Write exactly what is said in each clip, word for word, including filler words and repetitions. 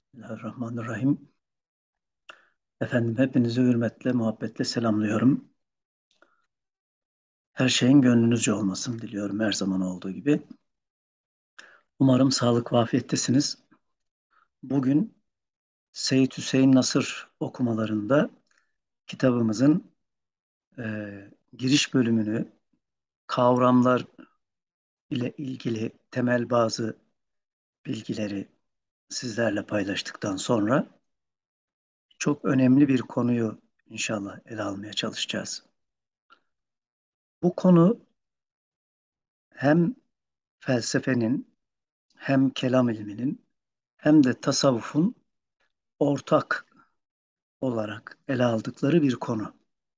Bismillahirrahmanirrahim. Efendim hepinizi hürmetle, muhabbetle selamlıyorum. Her şeyin gönlünüzce olmasını diliyorum her zaman olduğu gibi. Umarım sağlık ve afiyettesiniz. Bugün Seyyid Hüseyin Nasır okumalarında kitabımızın e, giriş bölümünü kavramlar ile ilgili temel bazı bilgileri sizlerle paylaştıktan sonra çok önemli bir konuyu inşallah ele almaya çalışacağız. Bu konu hem felsefenin hem kelam ilminin hem de tasavvufun ortak olarak ele aldıkları bir konu.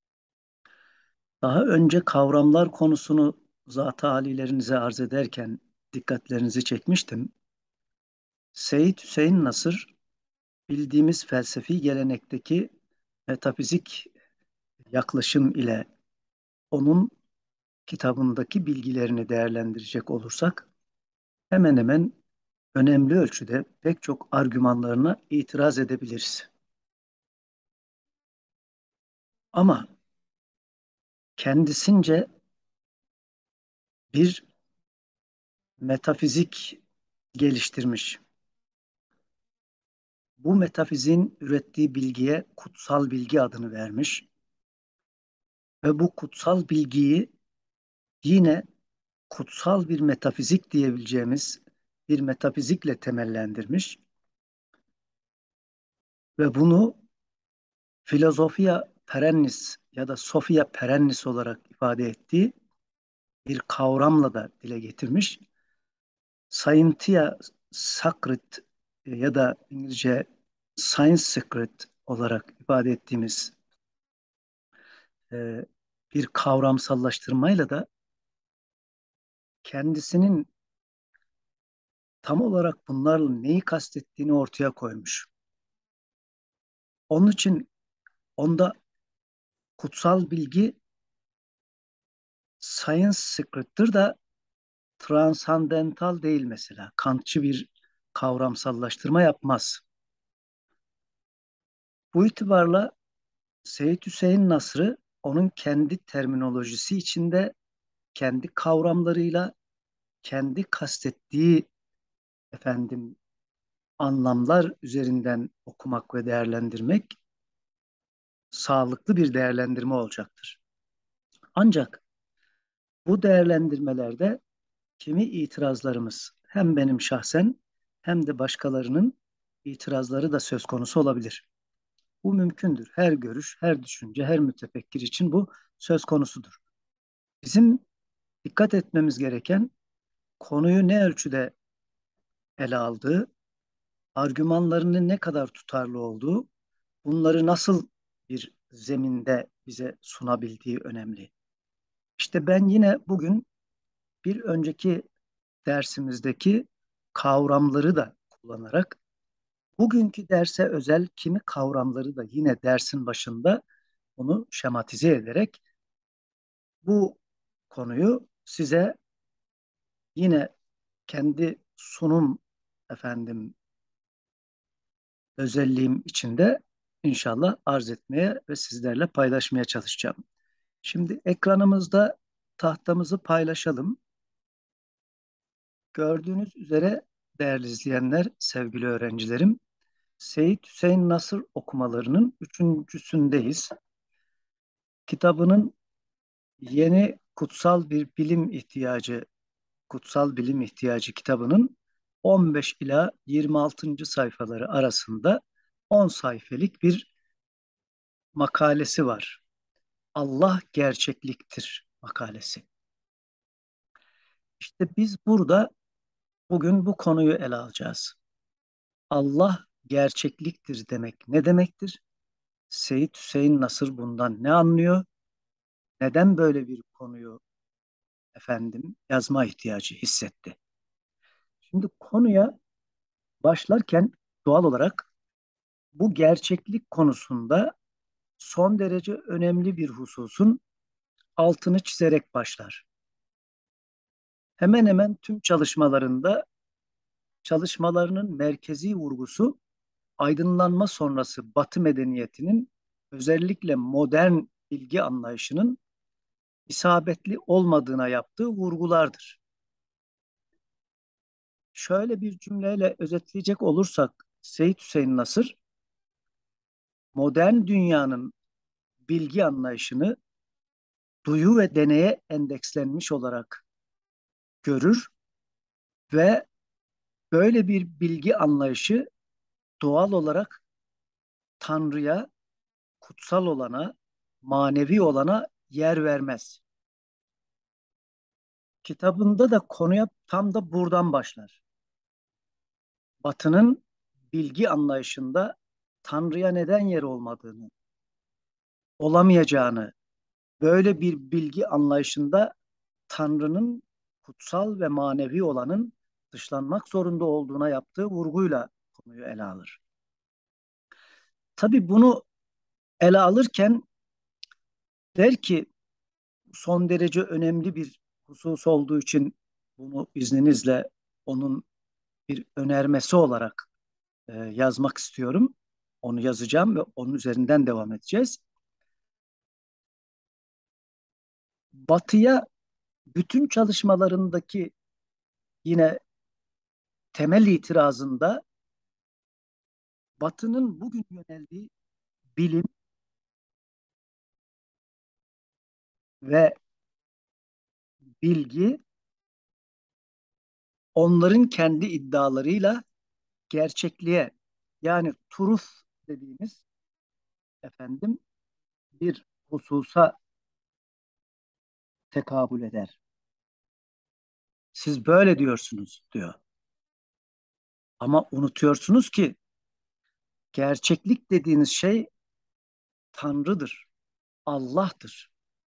Daha önce kavramlar konusunu zat-ı halilerinize arz ederken dikkatlerinizi çekmiştim. Seyyid Hüseyin Nasır bildiğimiz felsefi gelenekteki metafizik yaklaşım ile onun kitabındaki bilgilerini değerlendirecek olursak hemen hemen önemli ölçüde pek çok argümanlarına itiraz edebiliriz. Ama kendisince bir metafizik geliştirmiş. Bu metafizin ürettiği bilgiye kutsal bilgi adını vermiş ve bu kutsal bilgiyi yine kutsal bir metafizik diyebileceğimiz bir metafizikle temellendirmiş ve bunu filozofia perennis ya da sofia perennis olarak ifade ettiği bir kavramla da dile getirmiş. Scientia Sacred ya da İngilizce Science Secret olarak ifade ettiğimiz e, bir kavramsallaştırmayla da kendisinin tam olarak bunlarla neyi kastettiğini ortaya koymuş. Onun için onda kutsal bilgi science secret'tır da transandental değil mesela. Kantçı bir kavramsallaştırma yapmaz. Bu itibarla Seyyid Hüseyin Nasr'ı onun kendi terminolojisi içinde kendi kavramlarıyla kendi kastettiği efendim anlamlar üzerinden okumak ve değerlendirmek sağlıklı bir değerlendirme olacaktır. Ancak bu değerlendirmelerde kimi itirazlarımız hem benim şahsen hem de başkalarının itirazları da söz konusu olabilir. Bu mümkündür. Her görüş, her düşünce, her mütefekkir için bu söz konusudur. Bizim dikkat etmemiz gereken konuyu ne ölçüde ele aldığı, argümanlarının ne kadar tutarlı olduğu, bunları nasıl bir zeminde bize sunabildiği önemli. İşte ben yine bugün bir önceki dersimizdeki kavramları da kullanarak bugünkü derse özel kimi kavramları da yine dersin başında onu şematize ederek bu konuyu size yine kendi sunum efendim özelliğim içinde inşallah arz etmeye ve sizlerle paylaşmaya çalışacağım. Şimdi ekranımızda tahtamızı paylaşalım. Gördüğünüz üzere değerli izleyenler, sevgili öğrencilerim, Seyyid Hüseyin Nasır okumalarının üçüncüsündeyiz. Kitabının Yeni Kutsal Bir Bilim İhtiyacı, Kutsal Bilim İhtiyacı kitabının on beş ila yirmi altıncı sayfaları arasında on sayfelik bir makalesi var. Allah gerçekliktir makalesi. İşte biz burada bugün bu konuyu ele alacağız. Allah gerçekliktir demek ne demektir? Seyyid Hüseyin Nasır bundan ne anlıyor? Neden böyle bir konuyu efendim yazma ihtiyacı hissetti? Şimdi konuya başlarken doğal olarak bu gerçeklik konusunda son derece önemli bir hususun altını çizerek başlar. Hemen hemen tüm çalışmalarında çalışmalarının merkezi vurgusu aydınlanma sonrası Batı medeniyetinin özellikle modern bilgi anlayışının isabetli olmadığına yaptığı vurgulardır. Şöyle bir cümleyle özetleyecek olursak Seyit Hüseyin Nasır modern dünyanın bilgi anlayışını duyu ve deneye endekslenmiş olarak görür ve böyle bir bilgi anlayışı doğal olarak Tanrı'ya, kutsal olana, manevi olana yer vermez. Kitabında da konuya tam da buradan başlar. Batı'nın bilgi anlayışında Tanrı'ya neden yer olmadığını, olamayacağını, böyle bir bilgi anlayışında Tanrı'nın kutsal ve manevi olanın dışlanmak zorunda olduğuna yaptığı vurguyla konuyu ele alır. Tabii bunu ele alırken der ki son derece önemli bir husus olduğu için bunu izninizle onun bir önermesi olarak e, yazmak istiyorum. Onu yazacağım ve onun üzerinden devam edeceğiz. Batı'ya bütün çalışmalarındaki yine temel itirazında Batı'nın bugün yöneldiği bilim ve bilgi onların kendi iddialarıyla gerçekliğe yani truth dediğimiz efendim bir hususa tekabül eder. Siz böyle diyorsunuz diyor. Ama unutuyorsunuz ki gerçeklik dediğiniz şey Tanrı'dır, Allah'tır.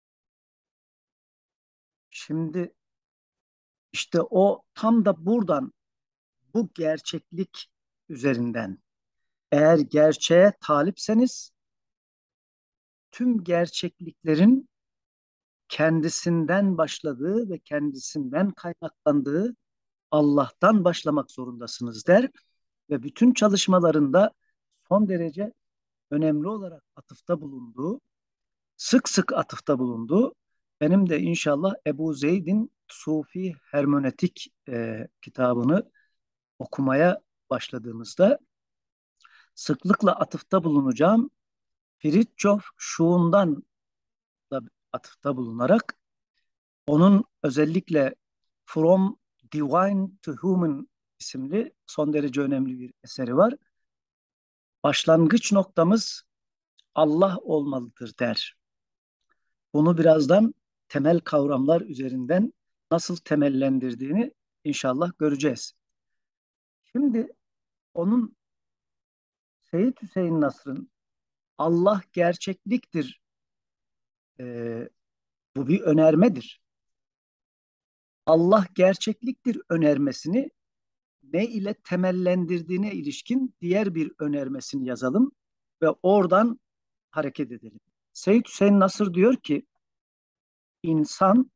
Şimdi işte o tam da buradan bu gerçeklik üzerinden eğer gerçeğe talipseniz tüm gerçekliklerin kendisinden başladığı ve kendisinden kaynaklandığı Allah'tan başlamak zorundasınız der ve bütün çalışmalarında son derece önemli olarak atıfta bulunduğu, sık sık atıfta bulunduğu, benim de inşallah Ebu Zeyd'in Sufi Hermenötik e, kitabını okumaya başladığımızda sıklıkla atıfta bulunacağım Fritjof Schumann'dan da atıfta bulunarak onun özellikle From Divine to Human isimli son derece önemli bir eseri var. Başlangıç noktamız Allah olmalıdır der. Bunu birazdan temel kavramlar üzerinden nasıl temellendirdiğini inşallah göreceğiz. Şimdi onun Seyyid Hüseyin Nasr'ın Allah gerçekliktir, e, bu bir önermedir. Allah gerçekliktir önermesini ne ile temellendirdiğine ilişkin diğer bir önermesini yazalım ve oradan hareket edelim. Seyyid Hüseyin Nasır diyor ki insan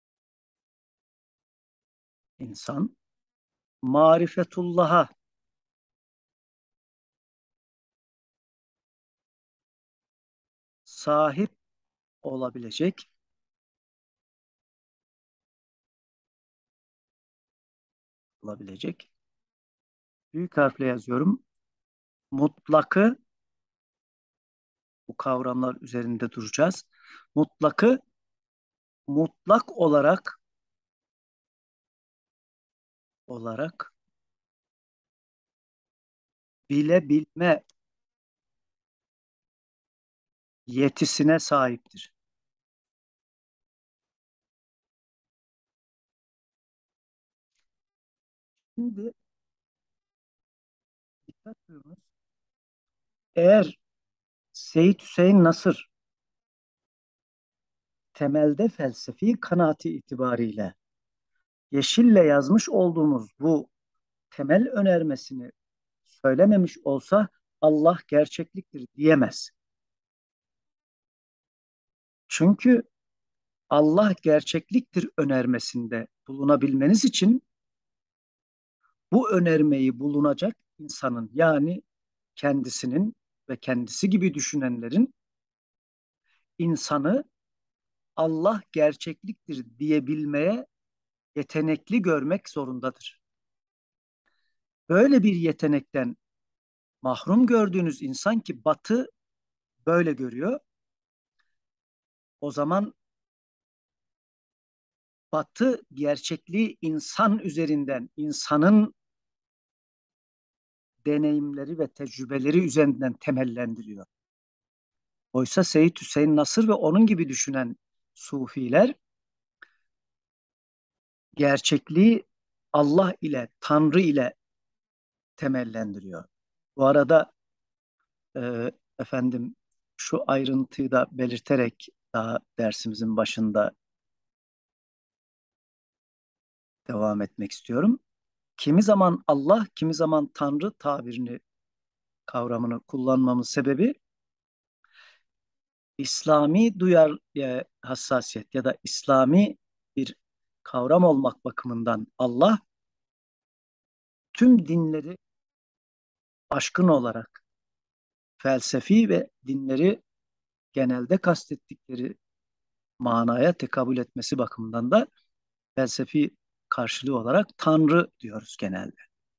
insan marifetullah'a sahip olabilecek olabilecek büyük harfle yazıyorum. Mutlakı bu kavramlar üzerinde duracağız. Mutlakı mutlak olarak olarak bilebilme yetisine sahiptir. Şimdi dikkat buyurunuz. Eğer Seyyid Hüseyin Nasır temelde felsefi kanaati itibariyle Yeşil'le yazmış olduğumuz bu temel önermesini söylememiş olsa Allah gerçekliktir diyemez. Çünkü Allah gerçekliktir önermesinde bulunabilmeniz için bu önermeyi bulunacak insanın yani kendisinin ve kendisi gibi düşünenlerin insanı Allah gerçekliktir diyebilmeye yetenekli görmek zorundadır. Böyle bir yetenekten mahrum gördüğünüz insan ki Batı böyle görüyor. O zaman Batı gerçekliği insan üzerinden, insanın deneyimleri ve tecrübeleri üzerinden temellendiriyor. Oysa Seyyid Hüseyin Nasır ve onun gibi düşünen Sufiler gerçekliği Allah ile, Tanrı ile temellendiriyor. Bu arada e, efendim şu ayrıntıyı da belirterek daha dersimizin başında devam etmek istiyorum. Kimi zaman Allah, kimi zaman Tanrı tabirini, kavramını kullanmamın sebebi İslami duyar e, hassasiyet ya da İslami bir kavram olmak bakımından Allah tüm dinleri aşkın olarak felsefi ve dinleri genelde kastettikleri manaya tekabül etmesi bakımından da felsefi karşılığı olarak Tanrı diyoruz genelde.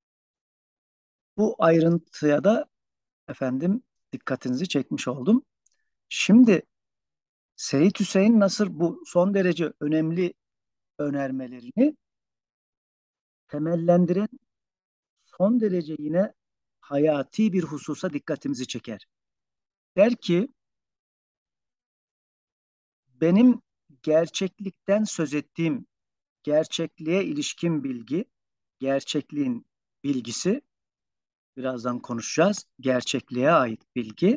Bu ayrıntıya da efendim dikkatinizi çekmiş oldum. Şimdi Seyyid Hüseyin Nasır bu son derece önemli önermelerini temellendiren son derece yine hayati bir hususa dikkatimizi çeker. Der ki benim gerçeklikten söz ettiğim gerçekliğe ilişkin bilgi, gerçekliğin bilgisi, birazdan konuşacağız, gerçekliğe ait bilgi.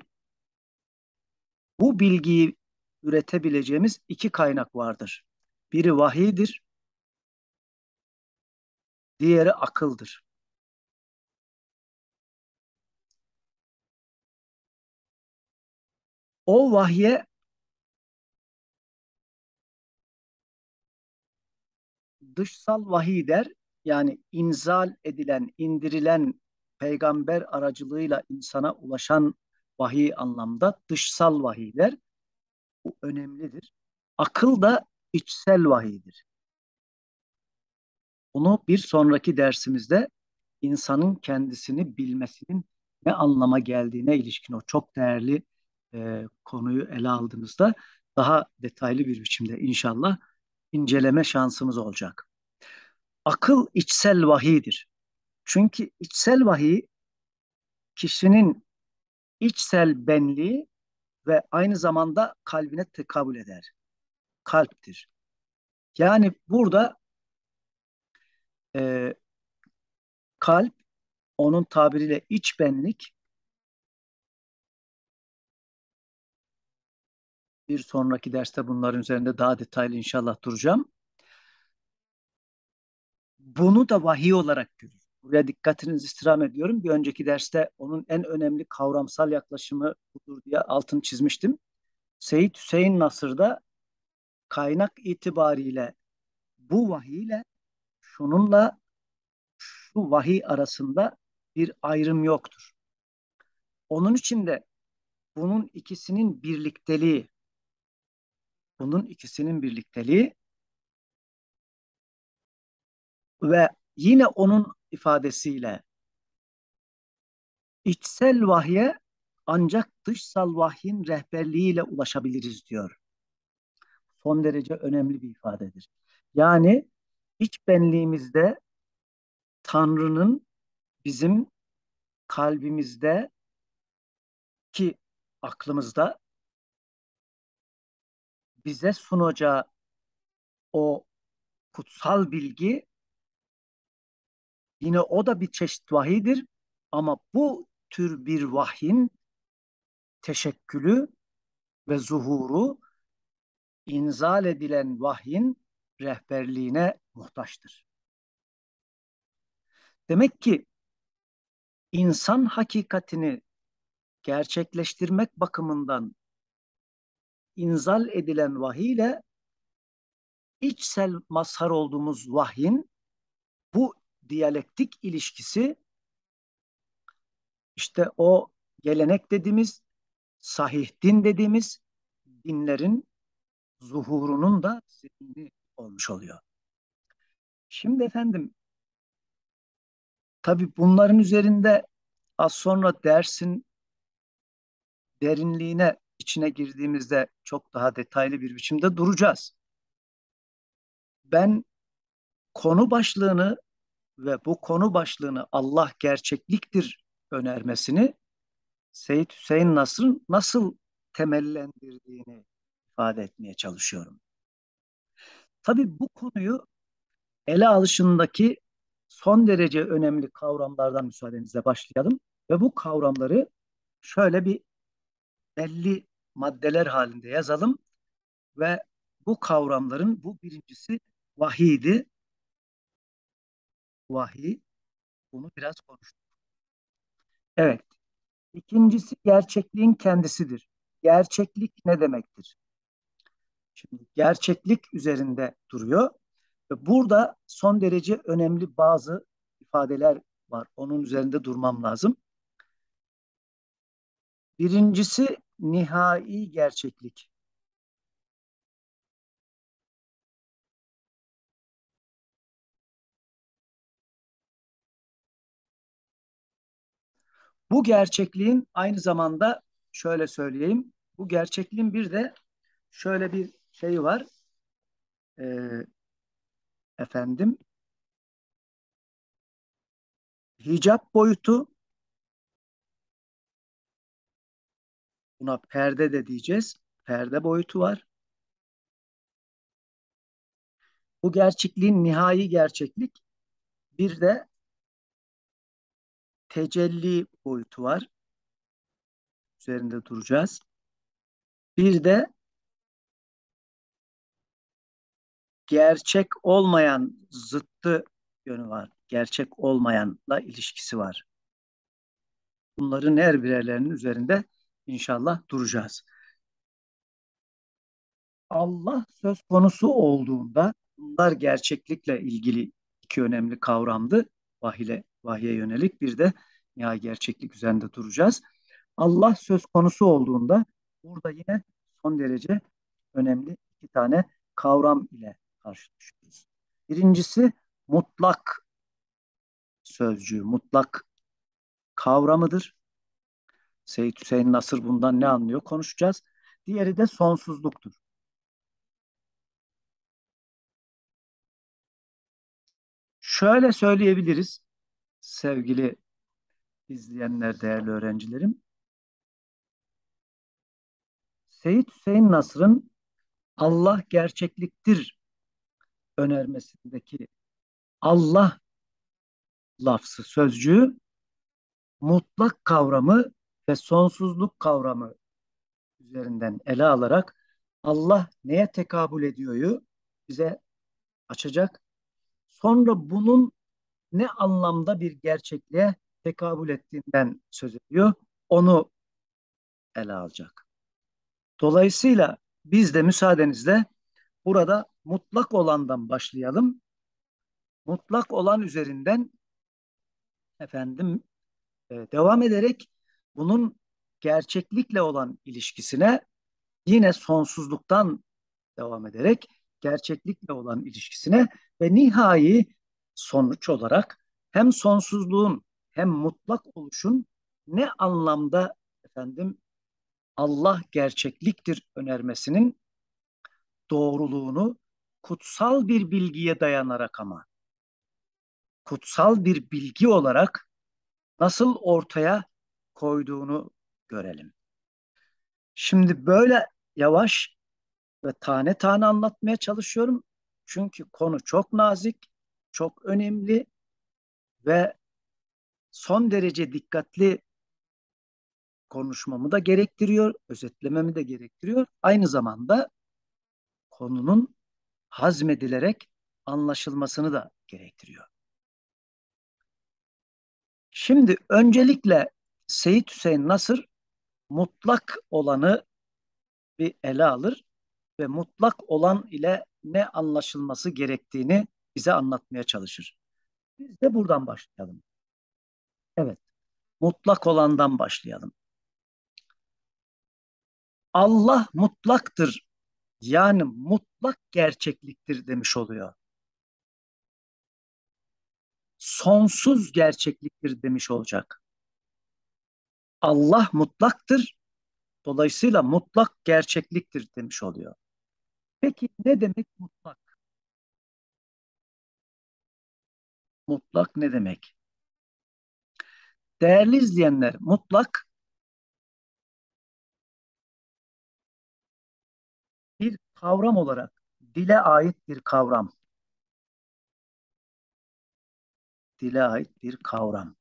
Bu bilgiyi üretebileceğimiz iki kaynak vardır. Biri vahiydir, diğeri akıldır. O vahye dışsal vahiy der. Yani inzal edilen, indirilen peygamber aracılığıyla insana ulaşan vahiy anlamda dışsal vahiy der. Bu önemlidir. Akıl da içsel vahiydir. Bunu bir sonraki dersimizde insanın kendisini bilmesinin ne anlama geldiğine ilişkin o çok değerli e, konuyu ele aldığımızda daha detaylı bir biçimde inşallah inceleme şansımız olacak. Akıl içsel vahiydir. Çünkü içsel vahiy kişinin içsel benliği ve aynı zamanda kalbine tekabül eder. Kalptir. Yani burada e, kalp onun tabiriyle iç benlik bir sonraki derste bunların üzerinde daha detaylı inşallah duracağım. Bunu da vahiy olarak görür. Buraya dikkatinizi istirham ediyorum. Bir önceki derste onun en önemli kavramsal yaklaşımı budur diye altını çizmiştim. Seyyid Hüseyin Nasır'da kaynak itibariyle bu vahiy ile şununla şu vahiy arasında bir ayrım yoktur. Onun için de bunun ikisinin birlikteliği, bunun ikisinin birlikteliği ve yine onun ifadesiyle içsel vahye ancak dışsal vahyin rehberliğiyle ulaşabiliriz diyor. Son derece önemli bir ifadedir. Yani iç benliğimizde Tanrı'nın bizim kalbimizde ki aklımızda bize sunacağı o kutsal bilgi yine o da bir çeşit vahidir ama bu tür bir vahyin teşekkülü ve zuhuru inzal edilen vahyin rehberliğine muhtaçtır. Demek ki insan hakikatini gerçekleştirmek bakımından inzal edilen vahiy ile içsel mazhar olduğumuz vahyin bu diyalektik ilişkisi İşte o gelenek dediğimiz, sahih din dediğimiz dinlerin zuhurunun da zemini olmuş oluyor. Şimdi efendim, tabii bunların üzerinde az sonra dersin derinliğine, içine girdiğimizde çok daha detaylı bir biçimde duracağız. Ben konu başlığını ve bu konu başlığını Allah gerçekliktir önermesini Seyyid Hüseyin Nasr'ın nasıl temellendirdiğini ifade etmeye çalışıyorum. Tabii bu konuyu ele alışındaki son derece önemli kavramlardan müsaadenizle başlayalım ve bu kavramları şöyle bir belli maddeler halinde yazalım ve bu kavramların bu birincisi vahiydi. Vahiy, bunu biraz konuştuk. Evet. İkincisi gerçekliğin kendisidir. Gerçeklik ne demektir? Şimdi gerçeklik üzerinde duruyor. Ve burada son derece önemli bazı ifadeler var. Onun üzerinde durmam lazım. Birincisi nihai gerçeklik. Bu gerçekliğin aynı zamanda şöyle söyleyeyim. Bu gerçekliğin bir de şöyle bir şey var. Ee, efendim hicap boyutu, buna perde de diyeceğiz. Perde boyutu var. Bu gerçekliğin nihai gerçeklik, bir de tecelli boyutu var. Üzerinde duracağız. Bir de gerçek olmayan zıttı yönü var. Gerçek olmayanla ilişkisi var. Bunların her birerlerinin üzerinde inşallah duracağız. Allah söz konusu olduğunda bunlar gerçeklikle ilgili iki önemli kavramdı. Vahiyle, vahye yönelik bir de ya gerçeklik üzerinde duracağız. Allah söz konusu olduğunda burada yine son derece önemli iki tane kavram ile karşılaşıyoruz. Birincisi mutlak sözcüğü, mutlak kavramıdır. Seyyid Hüseyin Nasır bundan ne anlıyor konuşacağız. Diğeri de sonsuzluktur. Şöyle söyleyebiliriz sevgili izleyenler, değerli öğrencilerim. Seyyid Hüseyin Nasır'ın Allah gerçekliktir önermesindeki Allah lafzı, sözcüğü mutlak kavramı ve sonsuzluk kavramı üzerinden ele alarak Allah neye tekabül ediyoryu bize açacak. Sonra bunun ne anlamda bir gerçekliğe tekabül ettiğinden söz ediyor. Onu ele alacak. Dolayısıyla biz de müsaadenizle burada mutlak olandan başlayalım. Mutlak olan üzerinden efendim e, devam ederek bunun gerçeklikle olan ilişkisine, yine sonsuzluktan devam ederek gerçeklikle olan ilişkisine ve nihai sonuç olarak hem sonsuzluğun hem mutlak oluşun ne anlamda efendim Allah gerçekliktir önermesinin doğruluğunu kutsal bir bilgiye dayanarak, ama kutsal bir bilgi olarak nasıl ortaya koyduğunu görelim. Şimdi böyle yavaş ve tane tane anlatmaya çalışıyorum. Çünkü konu çok nazik, çok önemli ve son derece dikkatli konuşmamı da gerektiriyor, özetlememi de gerektiriyor. Aynı zamanda konunun hazmedilerek anlaşılmasını da gerektiriyor. Şimdi öncelikle Seyyid Hüseyin Nasır mutlak olanı bir ele alır ve mutlak olan ile ne anlaşılması gerektiğini bize anlatmaya çalışır. Biz de buradan başlayalım. Evet. Mutlak olandan başlayalım. Allah mutlaktır. Yani mutlak gerçekliktir demiş oluyor. Sonsuz gerçekliktir demiş olacak. Allah mutlaktır. Dolayısıyla mutlak gerçekliktir demiş oluyor. Peki ne demek mutlak? Mutlak ne demek? Değerli izleyenler, mutlak bir kavram olarak dile ait bir kavram. Dile ait bir kavram.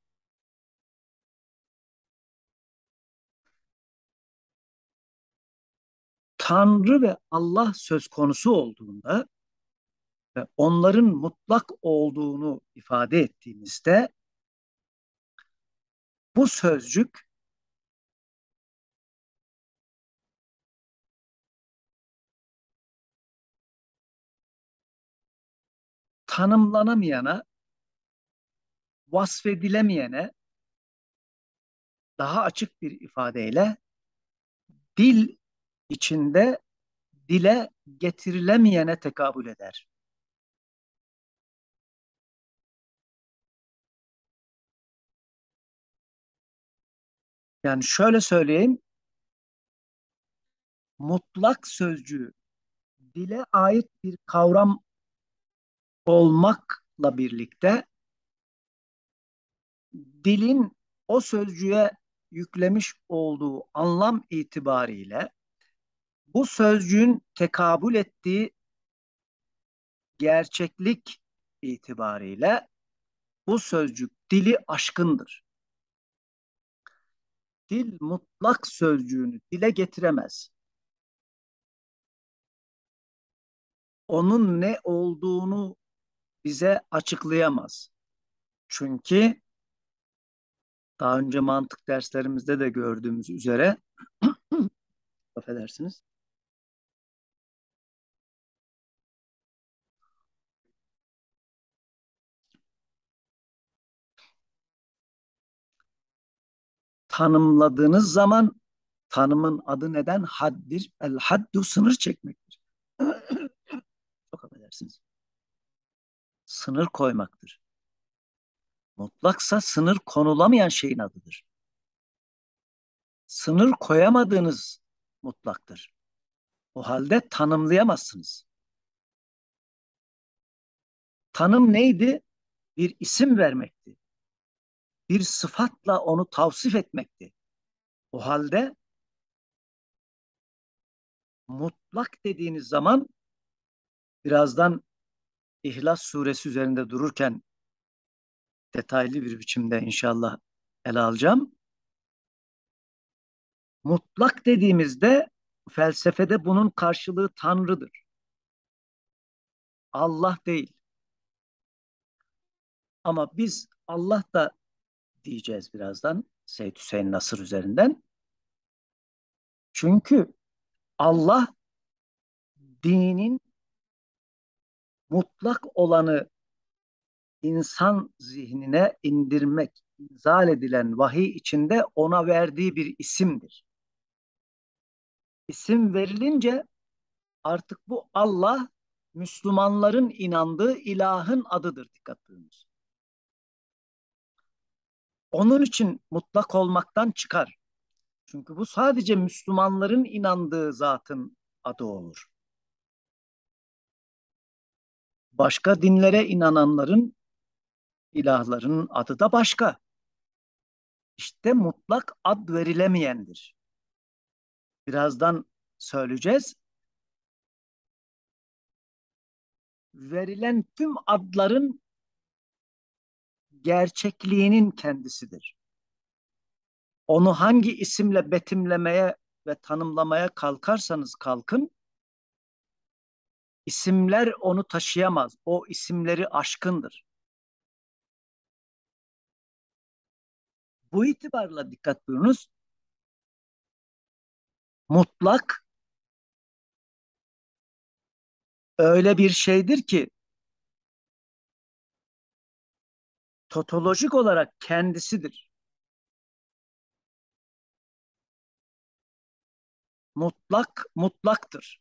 Tanrı ve Allah söz konusu olduğunda ve onların mutlak olduğunu ifade ettiğimizde bu sözcük tanımlanamayana, vasfedilemeyene daha açık bir ifadeyle dil içinde dile getirilemeyene tekabül eder. Yani şöyle söyleyeyim, mutlak sözcüğü dile ait bir kavram olmakla birlikte dilin o sözcüğe yüklemiş olduğu anlam itibariyle bu sözcüğün tekabül ettiği gerçeklik itibariyle bu sözcük dili aşkındır. Dil mutlak sözcüğünü dile getiremez. Onun ne olduğunu bize açıklayamaz. Çünkü daha önce mantık derslerimizde de gördüğümüz üzere, affedersiniz, tanımladığınız zaman tanımın adı neden? Haddir. El haddu sınır çekmektir. Çok affedersiniz. Sınır koymaktır. Mutlaksa sınır konulamayan şeyin adıdır. Sınır koyamadığınız mutlaktır. O halde tanımlayamazsınız. Tanım neydi? Bir isim vermekti. Bir sıfatla onu tavsif etmekti. O halde mutlak dediğiniz zaman birazdan İhlas suresi üzerinde dururken detaylı bir biçimde inşallah ele alacağım. Mutlak dediğimizde felsefede bunun karşılığı Tanrı'dır. Allah değil. Ama biz Allah da diyeceğiz birazdan Seyyid Hüseyin Nasır üzerinden. Çünkü Allah dinin mutlak olanı insan zihnine indirmek, inzal edilen vahiy içinde ona verdiği bir isimdir. İsim verilince artık bu Allah Müslümanların inandığı ilahın adıdır, dikkat buyurunuz. Onun için mutlak olmaktan çıkar. Çünkü bu sadece Müslümanların inandığı zatın adı olur. Başka dinlere inananların ilahlarının adı da başka. İşte mutlak ad verilemeyendir. Birazdan söyleyeceğiz. Verilen tüm adların gerçekliğinin kendisidir. Onu hangi isimle betimlemeye ve tanımlamaya kalkarsanız kalkın, isimler onu taşıyamaz. O isimleri aşkındır. Bu itibarla dikkat buyurunuz. Mutlak öyle bir şeydir ki totolojik olarak kendisidir. Mutlak mutlaktır.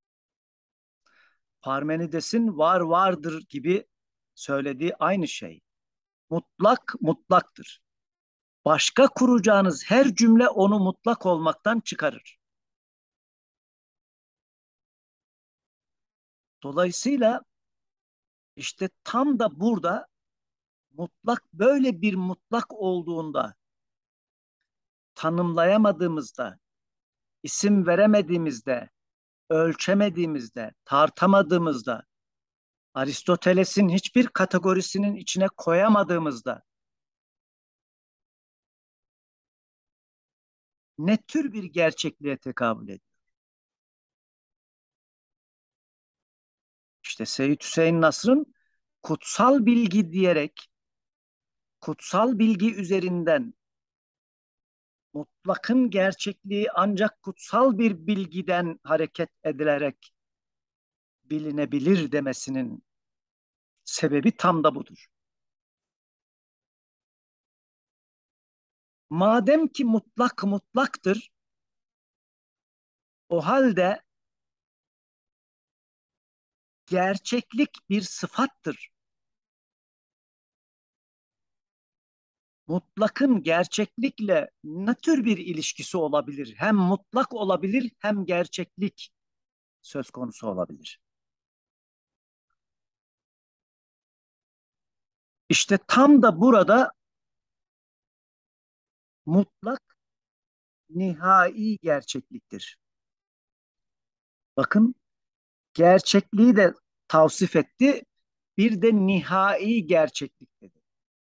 Parmenides'in var vardır gibi söylediği aynı şey. Mutlak mutlaktır. Başka kuracağınız her cümle onu mutlak olmaktan çıkarır. Dolayısıyla işte tam da burada mutlak böyle bir mutlak olduğunda tanımlayamadığımızda, isim veremediğimizde, ölçemediğimizde, tartamadığımızda, Aristoteles'in hiçbir kategorisinin içine koyamadığımızda ne tür bir gerçekliğe tekabül ediyor? İşte Seyyid Hüseyin Nasr'ın kutsal bilgi diyerek, kutsal bilgi üzerinden mutlakın gerçekliği ancak kutsal bir bilgiden hareket edilerek bilinebilir demesinin sebebi tam da budur. Madem ki mutlak mutlaktır, o halde gerçeklik bir sıfattır. Mutlakın gerçeklikle ne tür bir ilişkisi olabilir? Hem mutlak olabilir hem gerçeklik söz konusu olabilir. İşte tam da burada mutlak nihai gerçekliktir. Bakın gerçekliği de tavsif etti, bir de nihai gerçeklik dedi.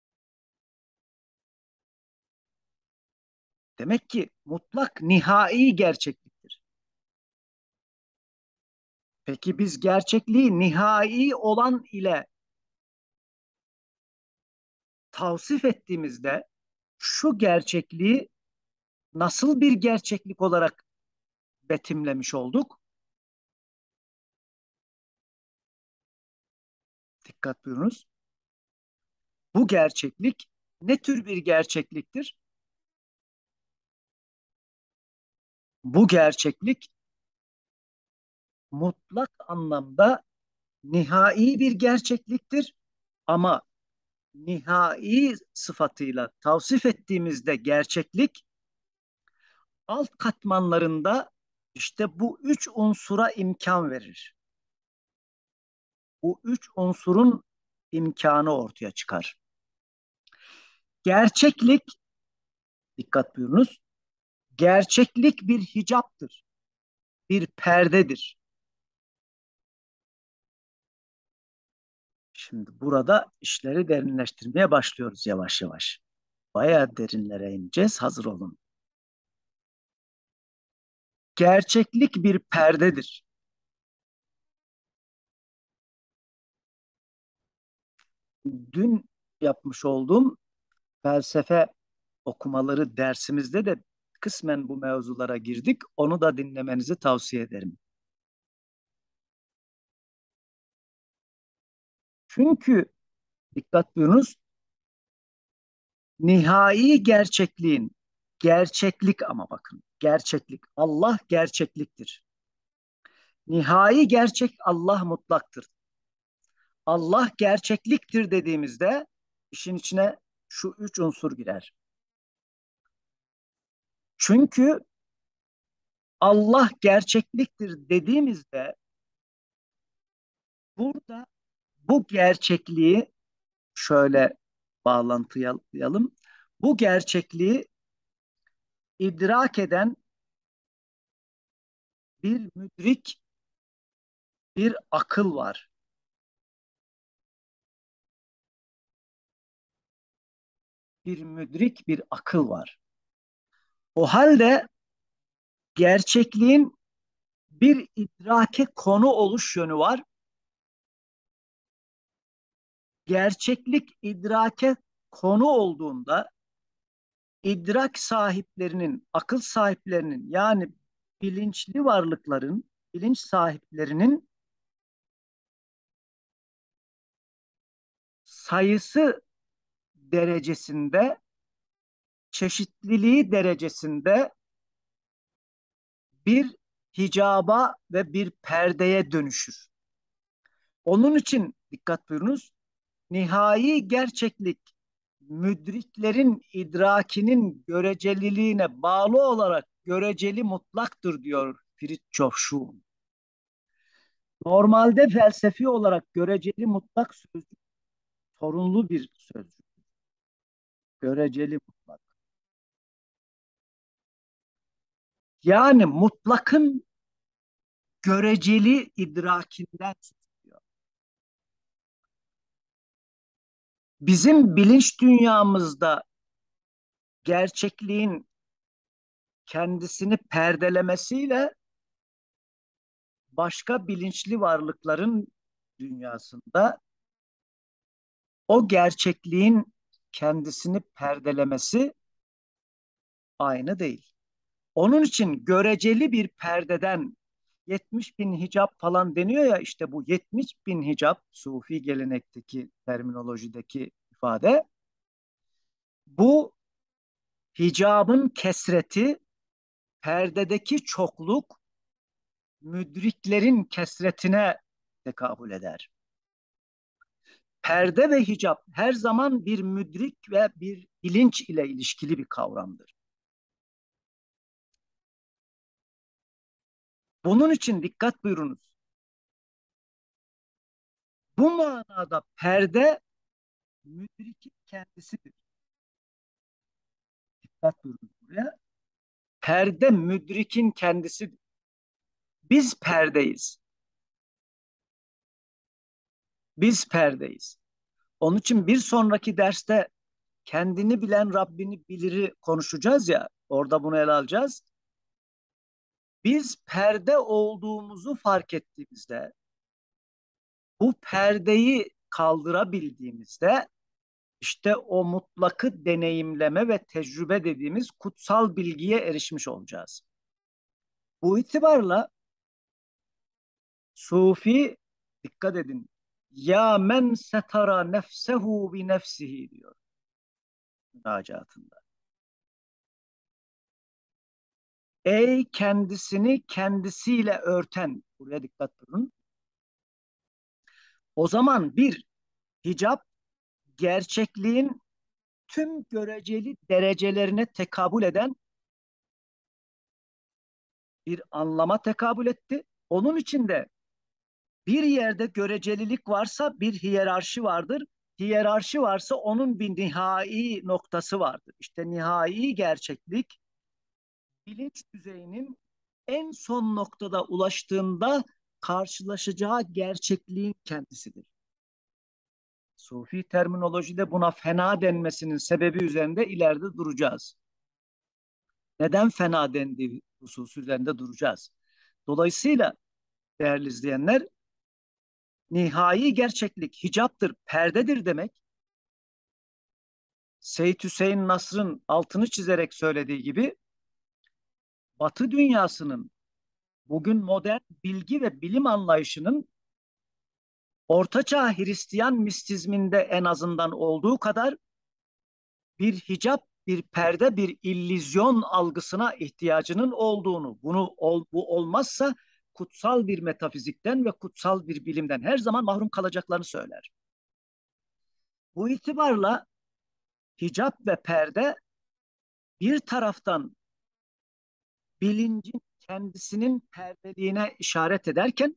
Demek ki mutlak nihai gerçekliktir. Peki biz gerçekliği nihai olan ile tavsif ettiğimizde şu gerçekliği nasıl bir gerçeklik olarak betimlemiş olduk? Dikkat buyurunuz. Bu gerçeklik ne tür bir gerçekliktir? Bu gerçeklik mutlak anlamda nihai bir gerçekliktir ama nihai sıfatıyla tavsif ettiğimizde gerçeklik alt katmanlarında işte bu üç unsura imkan verir. Bu üç unsurun imkanı ortaya çıkar. Gerçeklik, dikkat buyurunuz, gerçeklik bir hicaptır, bir perdedir. Şimdi burada işleri derinleştirmeye başlıyoruz yavaş yavaş. Bayağı derinlere ineceğiz, hazır olun. Gerçeklik bir perdedir. Dün yapmış olduğum felsefe okumaları dersimizde de kısmen bu mevzulara girdik. Onu da dinlemenizi tavsiye ederim. Çünkü dikkat buyurunuz, nihai gerçekliğin gerçeklik ama bakın gerçeklik Allah gerçekliktir. Nihai gerçek Allah mutlaktır. Allah gerçekliktir dediğimizde işin içine şu üç unsur girer. Çünkü Allah gerçekliktir dediğimizde burada bu gerçekliği şöyle bağlantılayalım. Bu gerçekliği idrak eden bir müdrik, bir akıl var. Bir müdrik, bir akıl var. O halde gerçekliğin bir idrake konu oluş yönü var. Gerçeklik idrake konu olduğunda idrak sahiplerinin, akıl sahiplerinin yani bilinçli varlıkların, bilinç sahiplerinin sayısı derecesinde, çeşitliliği derecesinde bir hicaba ve bir perdeye dönüşür. Onun için dikkat buyurunuz, nihai gerçeklik müdriklerin idrakinin göreceliliğine bağlı olarak göreceli mutlaktır diyor Fritjof Schumann. Normalde felsefi olarak göreceli mutlak sözcük sorunlu bir sözcük. Göreceli mutlak. Yani mutlakın göreceli idrakinden söylüyor. Bizim bilinç dünyamızda gerçekliğin kendisini perdelemesiyle başka bilinçli varlıkların dünyasında o gerçekliğin kendisini perdelemesi aynı değil. Onun için göreceli bir perdeden yetmiş bin hicap falan deniyor ya, işte bu yetmiş bin hicap Sufi gelenekteki terminolojideki ifade, bu hicabın kesreti, perdedeki çokluk müdriklerin kesretine tekabül eder. Perde ve hicap her zaman bir müdrik ve bir bilinç ile ilişkili bir kavramdır. Bunun için dikkat buyurunuz. Bu manada perde müdrikin kendisidir. Dikkat buyurunuz buraya. Perde müdrikin kendisidir. Biz perdeyiz. Biz perdeyiz. Onun için bir sonraki derste kendini bilen Rabbini biliri konuşacağız ya, orada bunu ele alacağız. Biz perde olduğumuzu fark ettiğimizde, bu perdeyi kaldırabildiğimizde işte o mutlakı deneyimleme ve tecrübe dediğimiz kutsal bilgiye erişmiş olacağız. Bu itibarla Sufi, dikkat edin, ya men setara nefsehu bi nefsihi diyor müracaatında. Ey kendisini kendisiyle örten, buraya dikkat edin. O zaman bir hicap gerçekliğin tüm göreceli derecelerine tekabül eden bir anlama tekabül etti. Onun içinde bir yerde görecelilik varsa bir hiyerarşi vardır. Hiyerarşi varsa onun bir nihai noktası vardır. İşte nihai gerçeklik bilinç düzeyinin en son noktada ulaştığında karşılaşacağı gerçekliğin kendisidir. Sufi terminolojide buna fena denmesinin sebebi üzerinde ileride duracağız. Neden fena dendiği hususu üzerinde duracağız. Dolayısıyla değerli izleyenler, nihai gerçeklik hicaptır, perdedir demek. Seyyid Hüseyin Nasr'ın altını çizerek söylediği gibi Batı dünyasının bugün modern bilgi ve bilim anlayışının Ortaçağ Hristiyan mistizminde en azından olduğu kadar bir hicap, bir perde, bir illüzyon algısına ihtiyacının olduğunu, bunu ol, bu olmazsa kutsal bir metafizikten ve kutsal bir bilimden her zaman mahrum kalacaklarını söyler. Bu itibarla hicap ve perde bir taraftan bilincin kendisinin perdeliğine işaret ederken,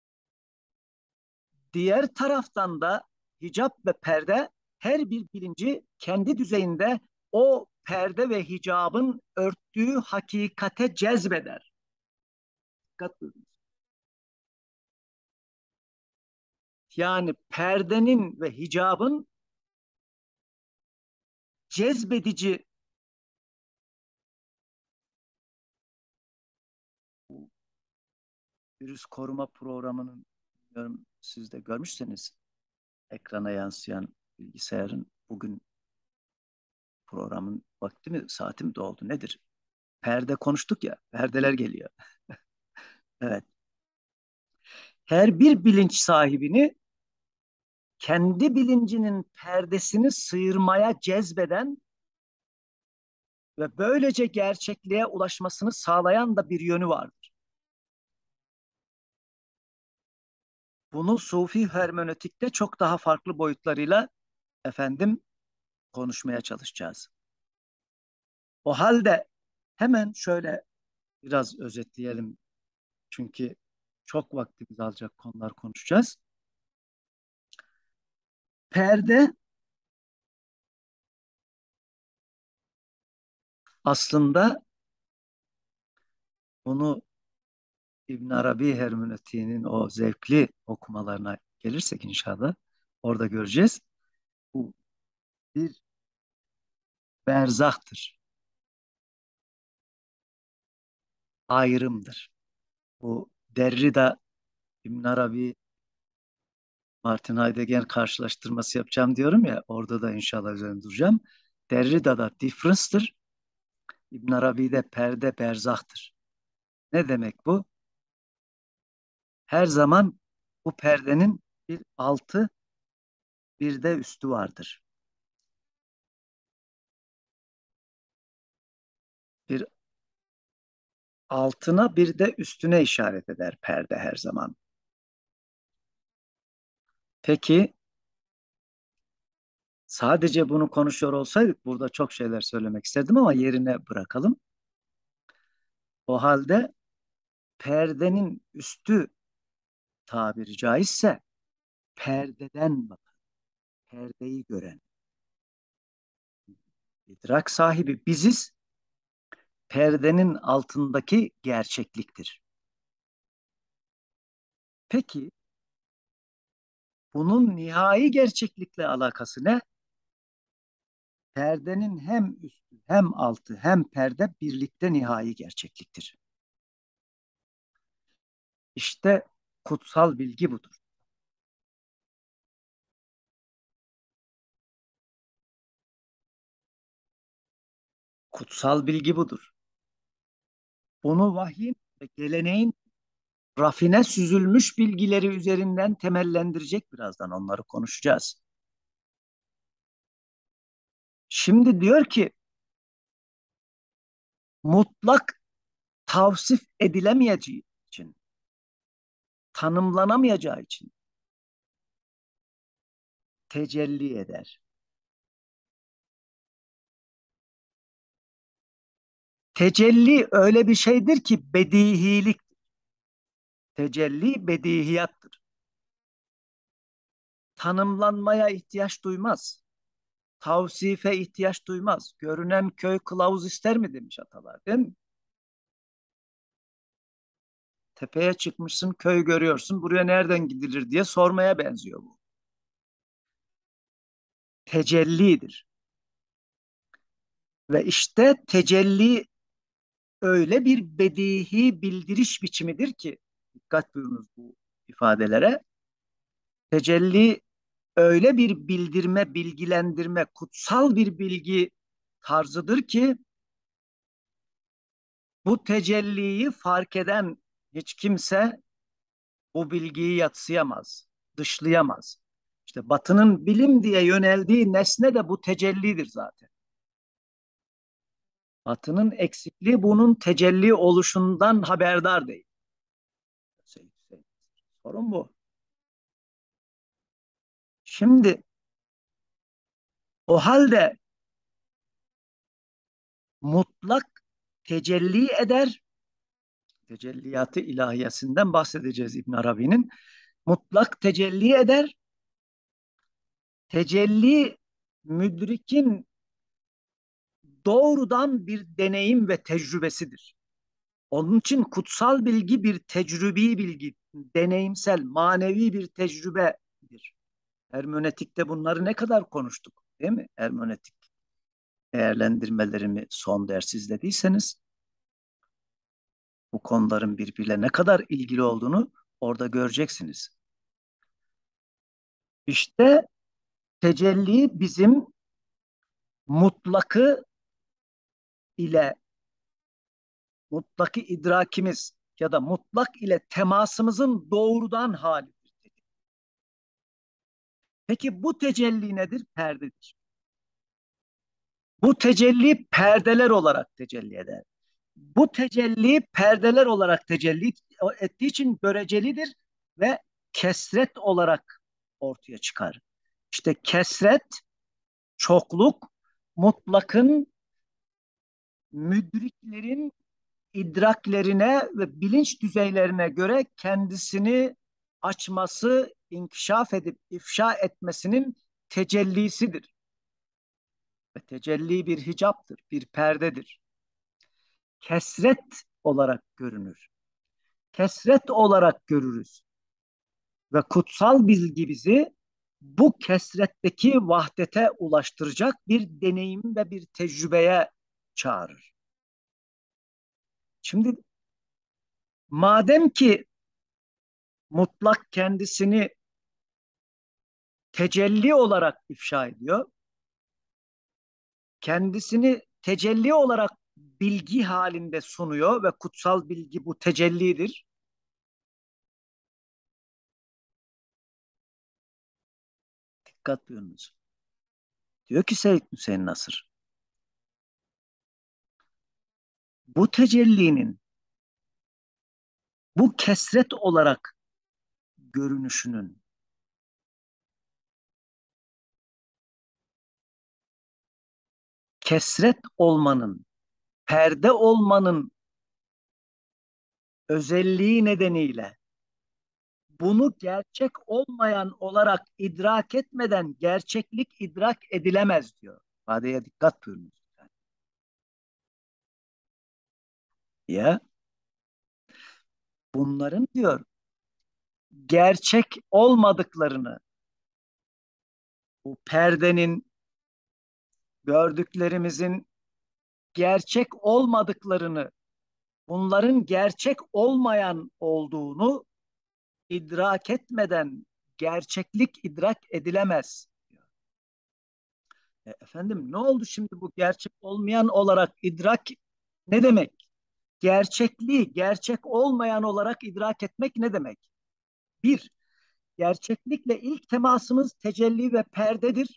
diğer taraftan da hicap ve perde her bir bilinci kendi düzeyinde o perde ve hicabın örttüğü hakikate cezbeder. Dikkat buyurunuz. Yani perdenin ve hicabın cezbedici, virüs koruma programının, bilmiyorum siz de görmüşseniz, ekrana yansıyan bilgisayarın bugün programın vakti mi saati mi doldu nedir? Perde konuştuk ya, perdeler geliyor. Evet. Her bir bilinç sahibini kendi bilincinin perdesini sıyırmaya cezbeden ve böylece gerçekliğe ulaşmasını sağlayan da bir yönü vardır. Bunu Sufi hermenötikte çok daha farklı boyutlarıyla efendim konuşmaya çalışacağız. O halde hemen şöyle biraz özetleyelim. Çünkü çok vaktimizi alacak konular konuşacağız. Perde aslında bunu İbn Arabi hermeneutiğinin o zevkli okumalarına gelirsek inşallah orada göreceğiz. Bu bir berzahtır, ayrımdır. Bu Derrida, İbn Arabi, Martin Heidegger karşılaştırması yapacağım diyorum ya, orada da inşallah üzerine duracağım. Derrida'da difference'tır, İbn Arabi'de perde berzahtır. Ne demek bu? Her zaman bu perdenin bir altı bir de üstü vardır. Bir altına bir de üstüne işaret eder perde her zaman. Peki sadece bunu konuşuyor olsaydık burada çok şeyler söylemek isterdim ama yerine bırakalım. O halde perdenin üstü tabiri caizse perdeden bakın, perdeyi gören. İdrak sahibi biziz, perdenin altındaki gerçekliktir. Peki bunun nihai gerçeklikle alakası ne? Perdenin hem üstü hem altı hem perde birlikte nihai gerçekliktir. İşte kutsal bilgi budur. Kutsal bilgi budur. Bunu vahyin ve geleneğin rafine süzülmüş bilgileri üzerinden temellendirecek, birazdan onları konuşacağız. Şimdi diyor ki mutlak tavsif edilemeyeceği için, tanımlanamayacağı için tecelli eder. Tecelli öyle bir şeydir ki bedihilik. Tecelli bedihiyattır. Tanımlanmaya ihtiyaç duymaz. Tavsife ihtiyaç duymaz. Görünen köy kılavuz ister mi demiş atalar, değil mi? Tepeye çıkmışsın, köy görüyorsun, buraya nereden gidilir diye sormaya benziyor bu. Tecellidir. Ve işte tecelli öyle bir bedihi bildiriş biçimidir ki, dikkat buyurunuz bu ifadelere. Tecelli öyle bir bildirme, bilgilendirme, kutsal bir bilgi tarzıdır ki bu tecelliyi fark eden hiç kimse bu bilgiyi yadsıyamaz, dışlayamaz. İşte Batı'nın bilim diye yöneldiği nesne de bu tecellidir zaten. Batı'nın eksikliği bunun tecelli oluşundan haberdar değil. Sorun bu. Şimdi o halde mutlak tecelli eder, tecelliyatı ilahiyesinden bahsedeceğiz İbn Arabi'nin. Mutlak tecelli eder, tecelli müdrikin doğrudan bir deneyim ve tecrübesidir. Onun için kutsal bilgi bir tecrübi bilgi, deneyimsel, manevi bir tecrübedir. Hermenötikte bunları ne kadar konuştuk, değil mi? Hermenötik değerlendirmelerimi son ders izlediyseniz bu konuların birbiriyle ne kadar ilgili olduğunu orada göreceksiniz. İşte tecelli bizim mutlakı ile mutlaki idrakimiz ya da mutlak ile temasımızın doğrudan halidir. Peki bu tecelli nedir? Perdedir. Bu tecelli perdeler olarak tecelli eder. Bu tecelli perdeler olarak tecelli ettiği için görecelidir ve kesret olarak ortaya çıkar. İşte kesret, çokluk, mutlakın müdriklerin idraklerine ve bilinç düzeylerine göre kendisini açması, inkişaf edip ifşa etmesinin tecellisidir. Ve tecelli bir hicaptır, bir perdedir. Kesret olarak görünür. Kesret olarak görürüz. Ve kutsal bilgi bizi bu kesretteki vahdete ulaştıracak bir deneyim ve bir tecrübeye çağırır. Şimdi madem ki mutlak kendisini tecelli olarak ifşa ediyor, kendisini tecelli olarak bilgi halinde sunuyor ve kutsal bilgi bu tecellidir. Dikkat duyunuz. Diyor ki Seyyid Hüseyin Nasır, bu tecellinin bu kesret olarak görünüşünün kesret olmanın, perde olmanın özelliği nedeniyle bunu gerçek olmayan olarak idrak etmeden gerçeklik idrak edilemez diyor. İfadeye dikkat buyurunuz. Ya bunların diyor gerçek olmadıklarını, bu perdenin, gördüklerimizin gerçek olmadıklarını, bunların gerçek olmayan olduğunu idrak etmeden gerçeklik idrak edilemez. E, efendim ne oldu şimdi bu gerçek olmayan olarak idrak ne demek? Gerçekliği gerçek olmayan olarak idrak etmek ne demek? Bir, gerçeklikle ilk temasımız tecelli ve perdedir.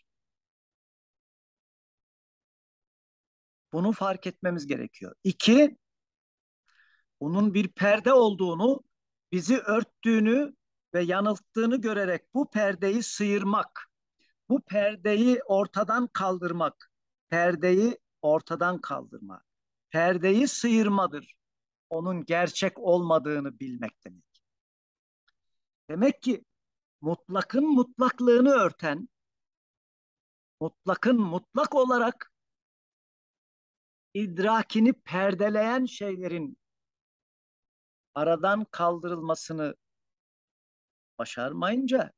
Bunu fark etmemiz gerekiyor. İki, bunun bir perde olduğunu, bizi örttüğünü ve yanılttığını görerek bu perdeyi sıyırmak, bu perdeyi ortadan kaldırmak, perdeyi ortadan kaldırma, perdeyi sıyırmadır. Onun gerçek olmadığını bilmek demek. Demek ki mutlakın mutlaklığını örten, mutlakın mutlak olarak idrakini perdeleyen şeylerin aradan kaldırılmasını başarmayınca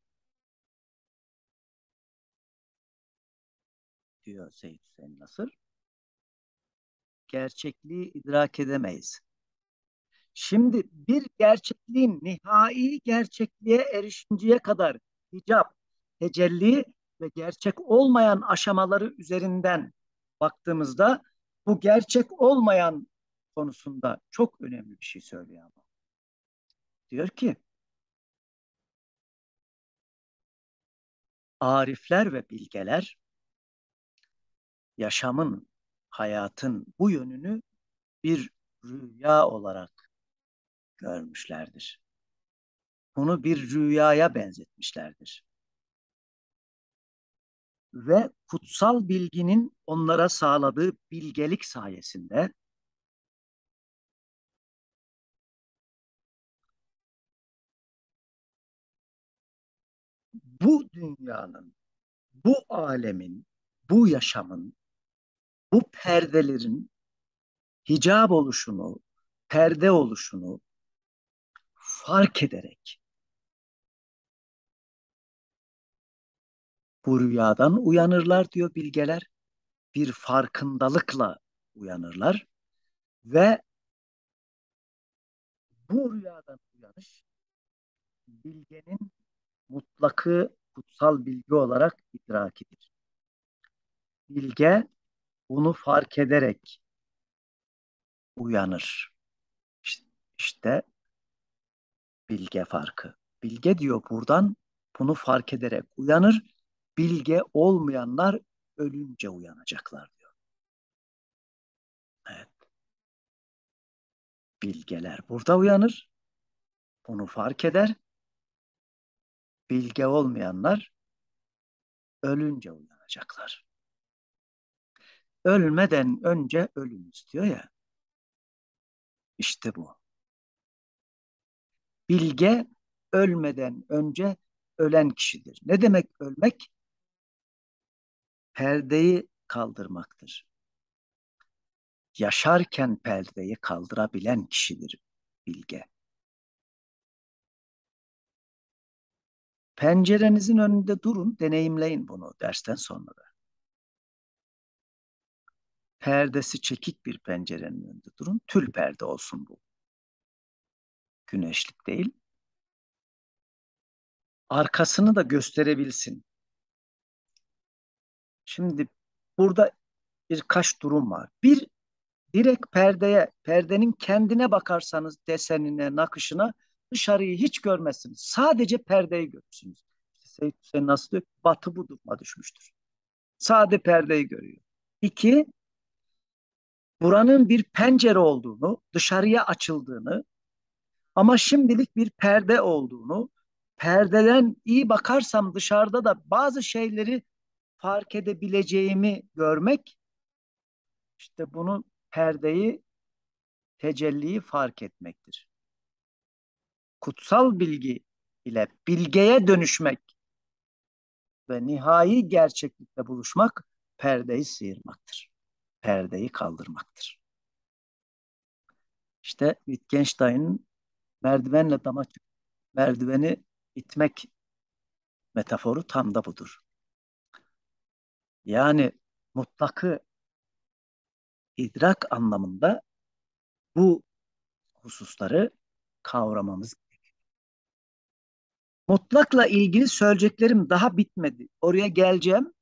diyor Seyyid Hüseyin Nasır, gerçekliği idrak edemeyiz. Şimdi bir gerçekliğin nihai gerçekliğe erişinceye kadar hicap, tecelli ve gerçek olmayan aşamaları üzerinden baktığımızda bu gerçek olmayan konusunda çok önemli bir şey söylüyor ama. Diyor ki arifler ve bilgeler yaşamın, hayatın bu yönünü bir rüya olarak görmüşlerdir. Bunu bir rüyaya benzetmişlerdir. Ve kutsal bilginin onlara sağladığı bilgelik sayesinde bu dünyanın, bu alemin, bu yaşamın, bu perdelerin hicab oluşunu, perde oluşunu fark ederek bu rüyadan uyanırlar diyor bilgeler. Bir farkındalıkla uyanırlar ve bu rüyadan uyanış bilgenin mutlakı kutsal bilgi olarak idrakidir. Bilge bunu fark ederek uyanır. İşte, işte bilge farkı. Bilge diyor buradan bunu fark ederek uyanır. Bilge olmayanlar ölünce uyanacaklar diyor. Bilgeler burada uyanır, bunu fark eder. Bilge olmayanlar ölünce uyanacaklar. Ölmeden önce ölünüz diyor ya. İşte bu. Bilge ölmeden önce ölen kişidir. Ne demek ölmek? Perdeyi kaldırmaktır. Yaşarken perdeyi kaldırabilen kişidir bilge. Pencerenizin önünde durun, deneyimleyin bunu dersten sonra da. Perdesi çekik bir pencerenin önünde durun. Tül perde olsun bu. Güneşlik değil. Arkasını da gösterebilsin. Şimdi burada birkaç durum var. Bir, direkt perdeye, perdenin kendine bakarsanız desenine, nakışına dışarıyı hiç görmezsiniz. Sadece perdeyi görürsünüz. İşte Seyit Hüseyin nasıl diyor? Batı bu duruma düşmüştür. Sade perdeyi görüyor. İki, buranın bir pencere olduğunu, dışarıya açıldığını ama şimdilik bir perde olduğunu, perdeden iyi bakarsam dışarıda da bazı şeyleri fark edebileceğimi görmek, işte bunu perdeyi, tecelliyi fark etmektir. Kutsal bilgi ile bilgeye dönüşmek ve nihai gerçeklikle buluşmak perdeyi sıyırmaktır. Perdeyi kaldırmaktır. İşte Wittgenstein'in merdivenle dama çık, merdiveni itmek metaforu tam da budur. Yani mutlakı idrak anlamında bu hususları kavramamız. Mutlakla ilgili söyleyeceklerim daha bitmedi. Oraya geleceğim.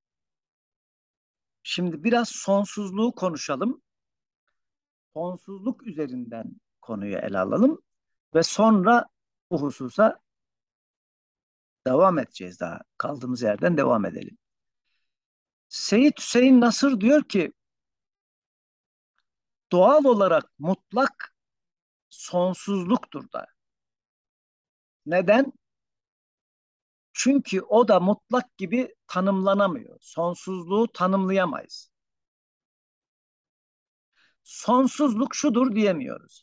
Şimdi biraz sonsuzluğu konuşalım. Sonsuzluk üzerinden konuyu ele alalım ve sonra bu hususa devam edeceğiz daha. Kaldığımız yerden devam edelim. Seyyid Hüseyin Nasır diyor ki doğal olarak mutlak sonsuzluktur da. Neden? Çünkü o da mutlak gibi tanımlanamıyor. Sonsuzluğu tanımlayamayız. Sonsuzluk şudur diyemiyoruz.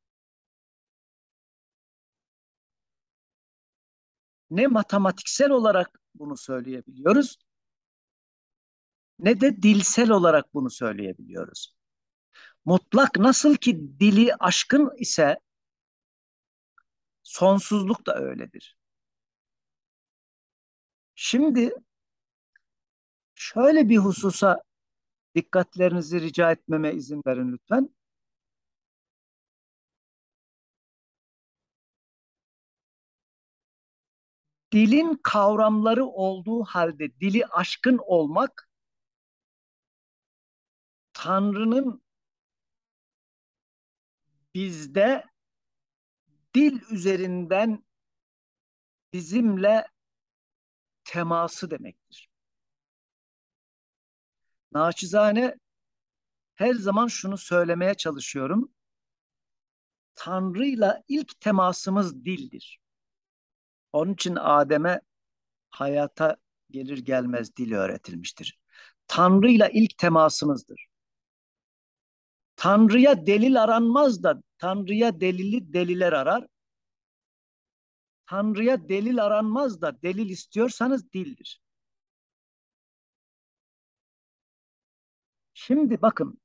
Ne matematiksel olarak bunu söyleyebiliyoruz, ne de dilsel olarak bunu söyleyebiliyoruz. Mutlak nasıl ki dili aşkın ise sonsuzluk da öyledir. Şimdi şöyle bir hususa dikkatlerinizi rica etmeme izin verin lütfen. Dilin kavramları olduğu halde dili aşkın olmak, Tanrı'nın bizde dil üzerinden bizimle teması demektir. Naçizane her zaman şunu söylemeye çalışıyorum. Tanrı'yla ilk temasımız dildir. Onun için Adem'e hayata gelir gelmez dil öğretilmiştir. Tanrı'yla ilk temasımızdır. Tanrı'ya delil aranmaz da Tanrı'ya delili deliler arar. Tanrı'ya delil aranmaz da delil istiyorsanız dildir. Şimdi bakın,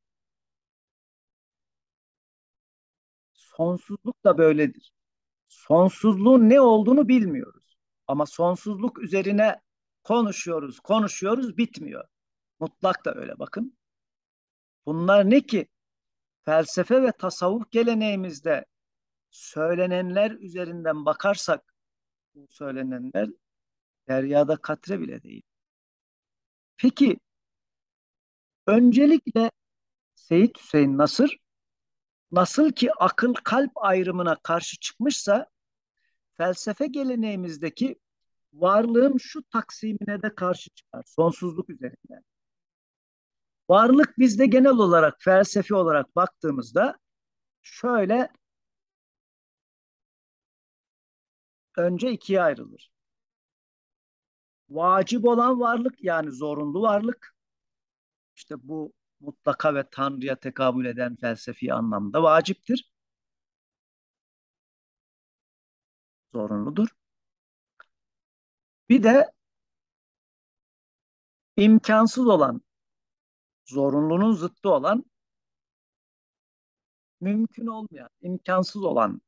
sonsuzluk da böyledir. Sonsuzluğun ne olduğunu bilmiyoruz. Ama sonsuzluk üzerine konuşuyoruz, konuşuyoruz, bitmiyor. Mutlak da öyle bakın. Bunlar ne ki? Felsefe ve tasavvuf geleneğimizde söylenenler üzerinden bakarsak, bu söylenenler deryada katre bile değil. Peki, öncelikle Seyyid Hüseyin Nasır, nasıl ki akıl kalp ayrımına karşı çıkmışsa, felsefe geleneğimizdeki varlığın şu taksimine de karşı çıkar. Sonsuzluk üzerinden. Varlık bizde genel olarak felsefi olarak baktığımızda Şöyle önce ikiye ayrılır. Vacip olan varlık yani zorunlu varlık. İşte bu mutlaka ve Tanrı'ya tekabül eden felsefi anlamda vaciptir, zorunludur. Bir de imkansız olan, zorunlunun zıttı olan, mümkün olmayan, imkansız olan.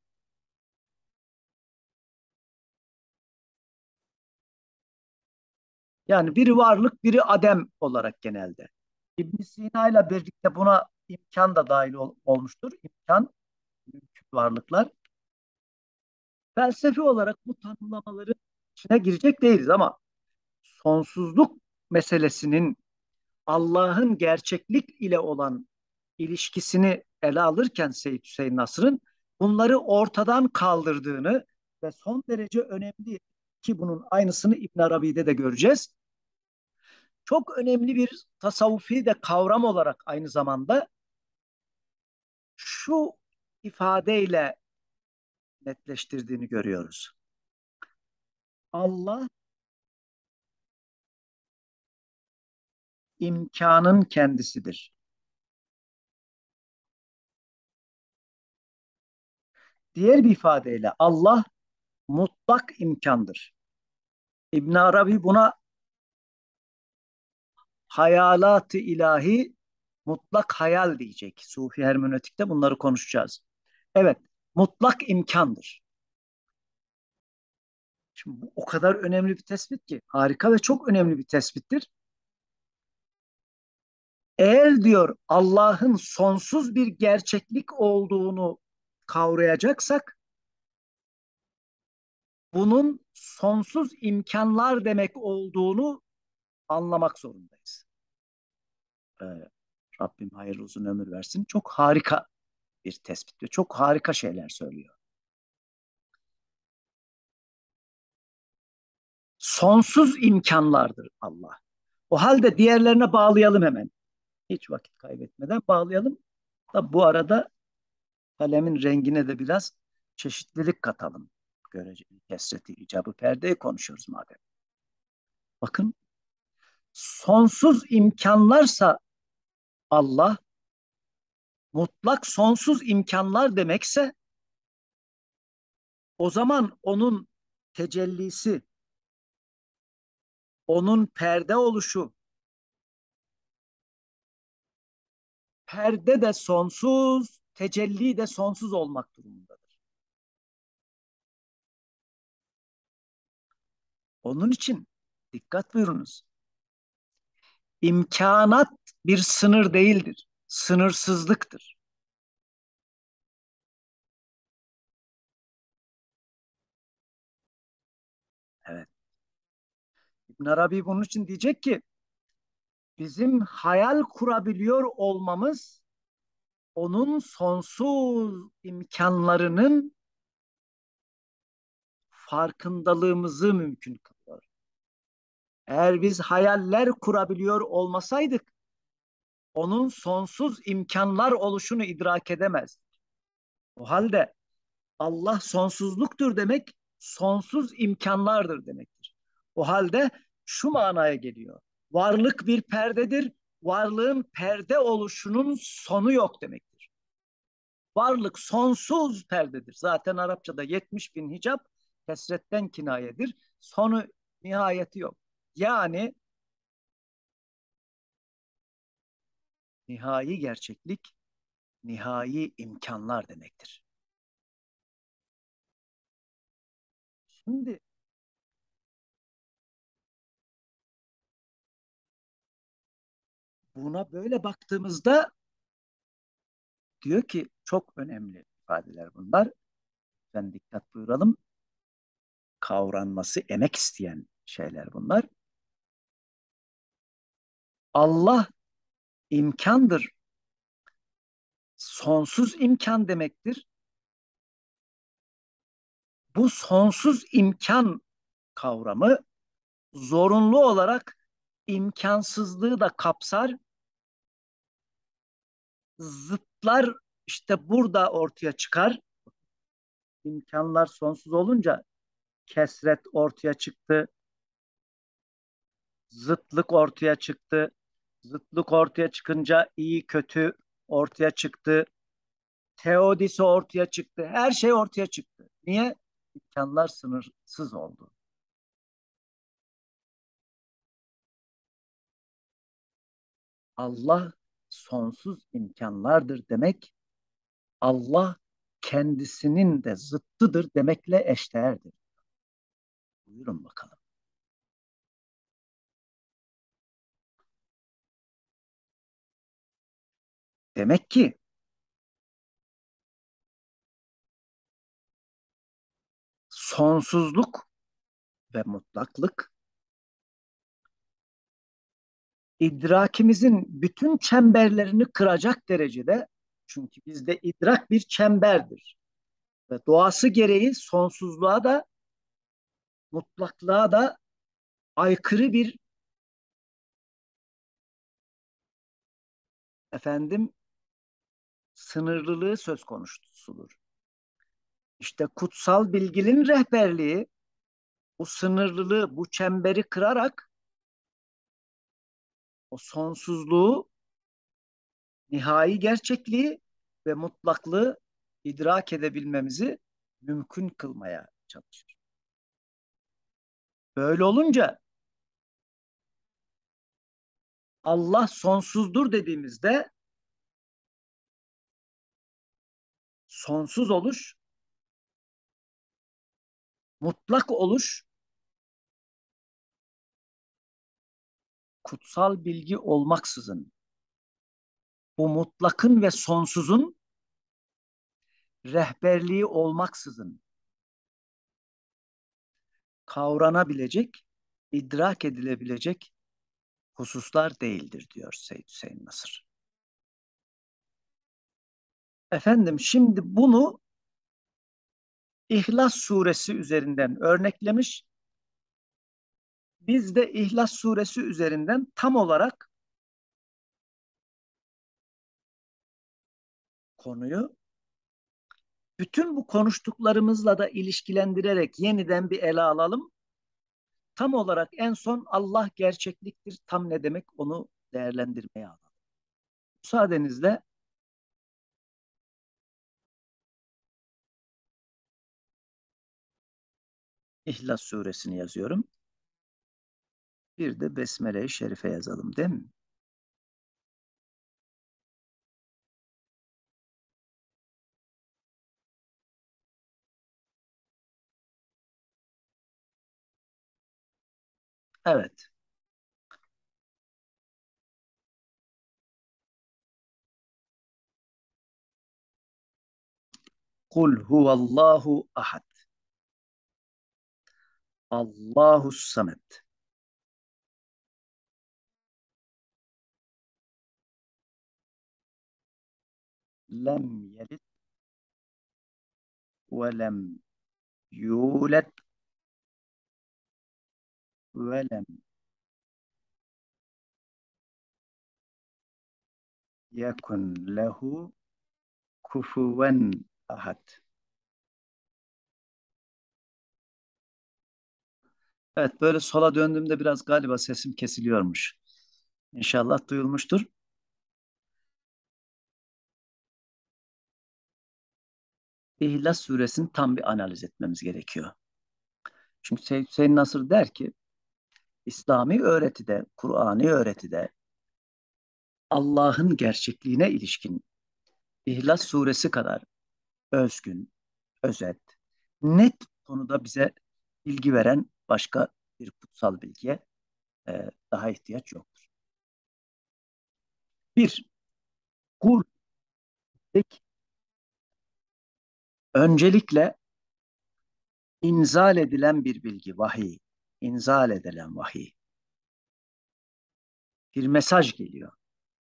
Yani biri varlık, biri adem olarak genelde. İbn Sina ile birlikte buna imkan da dahil ol- olmuştur. İmkan, mümkün varlıklar. Felsefi olarak bu tanımlamaların içine girecek değiliz ama sonsuzluk meselesinin Allah'ın gerçeklik ile olan ilişkisini ele alırken Seyyid Hüseyin Nasr'ın bunları ortadan kaldırdığını ve son derece önemli ki bunun aynısını İbn Arabi'de de göreceğiz. Çok önemli bir tasavvufi de kavram olarak aynı zamanda şu ifadeyle netleştirdiğini görüyoruz. Allah imkanın kendisidir. Diğer bir ifadeyle Allah mutlak imkandır. İbn Arabi buna hayalat-ı ilahi, mutlak hayal diyecek. Sufi hermenötikte bunları konuşacağız. Evet, mutlak imkandır. Şimdi bu o kadar önemli bir tespit ki, harika ve çok önemli bir tespittir. Eğer diyor Allah'ın sonsuz bir gerçeklik olduğunu kavrayacaksak, bunun sonsuz imkanlar demek olduğunu anlamak zorundayız. Ee, Rabbim hayırlı uzun ömür versin. Çok harika bir tespit ve çok harika şeyler söylüyor. Sonsuz imkanlardır Allah. O halde diğerlerine bağlayalım hemen. Hiç vakit kaybetmeden bağlayalım. Da bu arada kalemin rengine de biraz çeşitlilik katalım. Göreceli kesreti icabı perdeyi konuşuyoruz madem. Bakın, sonsuz imkanlarsa Allah, mutlak sonsuz imkanlar demekse, o zaman onun tecellisi, onun perde oluşu, perde de sonsuz, tecelli de sonsuz olmak durumundadır. Onun için dikkat buyurunuz. İmkanat bir sınır değildir. Sınırsızlıktır. Evet. İbn Arabi bunun için diyecek ki bizim hayal kurabiliyor olmamız onun sonsuz imkanlarının farkındalığımızı mümkün kılıyor. Eğer biz hayaller kurabiliyor olmasaydık onun sonsuz imkanlar oluşunu idrak edemez. O halde Allah sonsuzluktur demek, sonsuz imkanlardır demektir. O halde şu manaya geliyor. Varlık bir perdedir, varlığın perde oluşunun sonu yok demektir. Varlık sonsuz perdedir. Zaten Arapçada yetmiş bin hicap kesretten kinayedir. Sonu nihayeti yok. Yani nihai gerçeklik, nihai imkanlar demektir. Şimdi buna böyle baktığımızda diyor ki çok önemli ifadeler bunlar. Ben dikkat buyuralım. Kavranması emek isteyen şeyler bunlar. Allah imkandır. Sonsuz imkan demektir. Bu sonsuz imkan kavramı zorunlu olarak imkansızlığı da kapsar, zıtlar İşte burada ortaya çıkar. İmkanlar sonsuz olunca kesret ortaya çıktı, zıtlık ortaya çıktı. Zıtlık ortaya çıkınca iyi kötü ortaya çıktı. Teodisi ortaya çıktı. Her şey ortaya çıktı. Niye? İmkanlar sınırsız oldu. Allah sonsuz imkanlardır demek, Allah kendisinin de zıttıdır demekle eşdeğerdir. Buyurun bakalım. Demek ki sonsuzluk ve mutlaklık idrakimizin bütün çemberlerini kıracak derecede, çünkü bizde idrak bir çemberdir ve doğası gereği sonsuzluğa da mutlaklığa da aykırı bir efendim sınırlılığı söz konusudur. İşte kutsal bilginin rehberliği bu sınırlılığı, bu çemberi kırarak o sonsuzluğu, nihai gerçekliği ve mutlaklığı idrak edebilmemizi mümkün kılmaya çalışır. Böyle olunca Allah sonsuzdur dediğimizde sonsuz oluş, mutlak oluş, kutsal bilgi olmaksızın bu mutlakın ve sonsuzun rehberliği olmaksızın kavranabilecek, idrak edilebilecek hususlar değildir diyor Seyyid Hüseyin Nasır. Efendim şimdi bunu İhlas suresi üzerinden örneklemiş. Biz de İhlas suresi üzerinden tam olarak konuyu bütün bu konuştuklarımızla da ilişkilendirerek yeniden bir ele alalım. Tam olarak en son Allah gerçekliktir tam ne demek onu değerlendirmeye alalım. Müsaadenizle İhlas suresini yazıyorum. Bir de Besmele-i Şerife yazalım değil mi? Evet. Kul huvallahu ahad. Allahu samet. Lem yelit ve lem yulet ve lem yekun lehu kufuven ahad. Evet, böyle sola döndüğümde biraz galiba sesim kesiliyormuş. İnşallah duyulmuştur. İhlas suresini tam bir analiz etmemiz gerekiyor. Çünkü Seyyid Hüseyin Nasır der ki İslami öğretide, Kur'an'i öğretide Allah'ın gerçekliğine ilişkin İhlas suresi kadar özgün, özet, net konuda bize bilgi veren başka bir kutsal bilgiye e, daha ihtiyaç yoktur. Bir, kul öncelikle inzal edilen bir bilgi, vahiy, inzal edilen vahiy. Bir mesaj geliyor,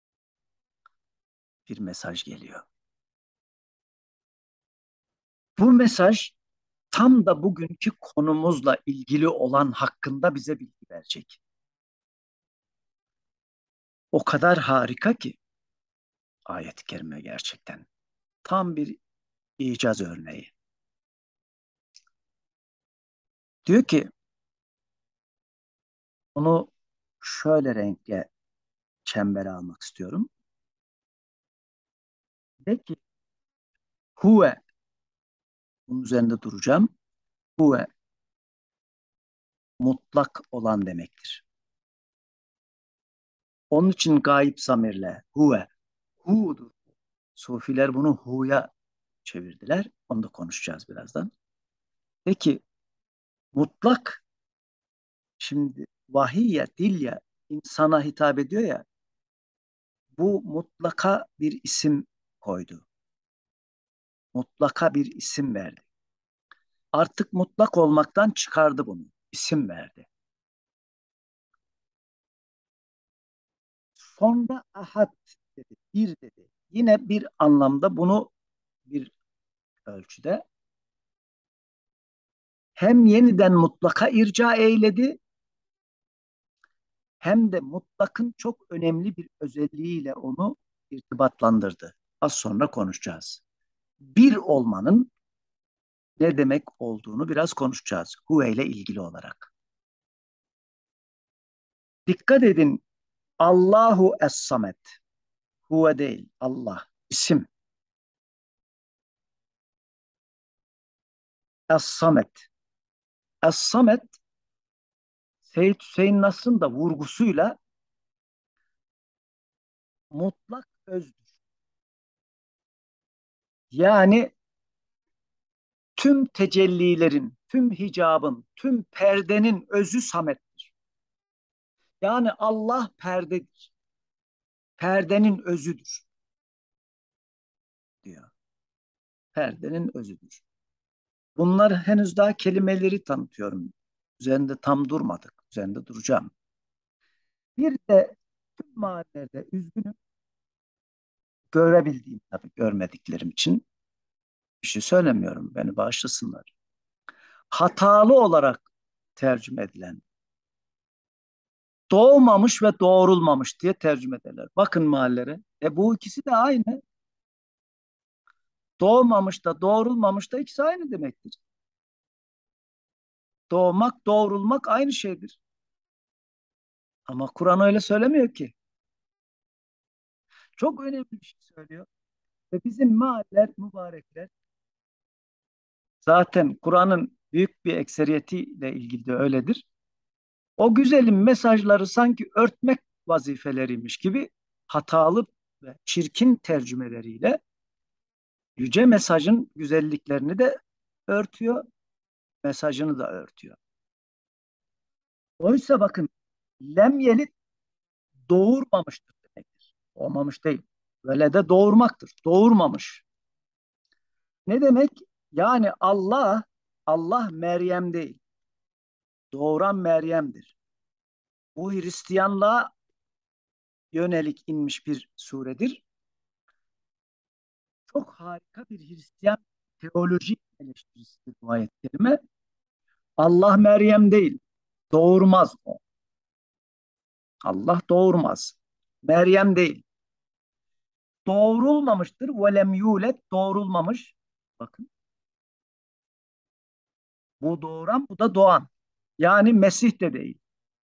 bir mesaj geliyor. Bu mesaj tam da bugünkü konumuzla ilgili olan hakkında bize bilgi verecek. O kadar harika ki ayet-i kerime gerçekten. Tam bir icaz örneği. Diyor ki onu şöyle renkle çembere almak istiyorum. De ki huve, bunun üzerinde duracağım. Huve mutlak olan demektir. Onun için gayip zamirle huve, hu'dur. Sufiler bunu hu'ya çevirdiler. Onu da konuşacağız birazdan. Peki mutlak, şimdi vahiy ya, dil ya, insana hitap ediyor ya, bu mutlaka bir isim koydu. Mutlaka bir isim verdi. Artık mutlak olmaktan çıkardı bunu. İsim verdi. Sonra ahad dedi, bir dedi. Yine bir anlamda bunu bir ölçüde hem yeniden mutlaka irca eyledi, hem de mutlakın çok önemli bir özelliğiyle onu irtibatlandırdı. Az sonra konuşacağız. Bir olmanın ne demek olduğunu biraz konuşacağız. Huve ile ilgili olarak. Dikkat edin. Allahu Es-Samet. Huve değil. Allah. İsim. Es-Samet. Es-Samet, Seyyid Hüseyin Nasr'ın da vurgusuyla mutlak özdür. Yani tüm tecellilerin, tüm hicabın, tüm perdenin özü Samet'tir. Yani Allah perdedir. Perdenin özüdür diyor. Perdenin özüdür. Bunlar henüz daha kelimeleri tanıtıyorum. Üzerinde tam durmadık. Üzerinde duracağım. Bir de tüm mahallelerde üzgünüm, görebildiğim tabii, görmediklerim için bir şey söylemiyorum. Beni bağışlasınlar. Hatalı olarak tercüme edilen, doğmamış ve doğrulmamış diye tercüme ederler. Bakın mahallere. E bu ikisi de aynı. Doğmamış da doğrulmamış da ikisi aynı demektir. Doğmak, doğrulmak aynı şeydir. Ama Kur'an öyle söylemiyor ki. Çok önemli bir şey söylüyor. Ve bizim mahaller, mübarekler, zaten Kur'an'ın büyük bir ekseriyetiyle ilgili de öyledir. O güzelim mesajları sanki örtmek vazifeleriymiş gibi hatalı ve çirkin tercümeleriyle yüce mesajın güzelliklerini de örtüyor, mesajını da örtüyor. Oysa bakın, lem yelit doğurmamıştır demektir. Doğmamış değil. Böyle de doğurmaktır. Doğurmamış. Ne demek? Yani Allah, Allah Meryem değil. Doğuran Meryem'dir. Bu Hristiyanlığa yönelik inmiş bir suredir. Çok harika bir Hristiyan teoloji eleştirisidir bu ayet-i kerime. Allah Meryem değil. Doğurmaz o. Allah doğurmaz. Meryem değil. Doğrulmamıştır. Velem yulet, doğrulmamış. Bakın, bu doğuran, bu da doğan. Yani Mesih de değil.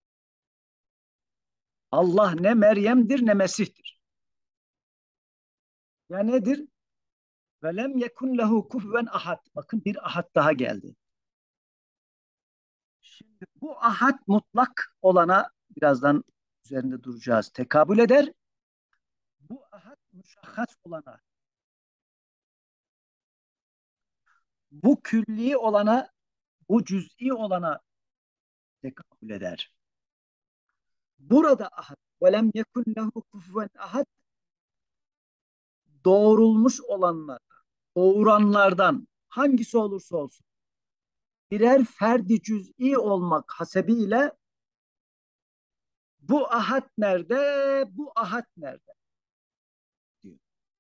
Allah ne Meryem'dir ne Mesih'tir. Ya nedir? Velem yekun lehu kufuven ahad. Bakın, bir ahad daha geldi. Şimdi bu ahad mutlak olana birazdan üzerinde duracağız. Tekabül eder. Bu ahad müşahhas olana, bu külli olana, bu cüz'i olana tekabül eder. Burada ahad velem yekun lehu kufuven ahad, doğrulmuş olanlar, doğuranlardan hangisi olursa olsun birer ferdi cüz'i olmak hasebiyle bu ahad nerede, bu ahad nerede diyor.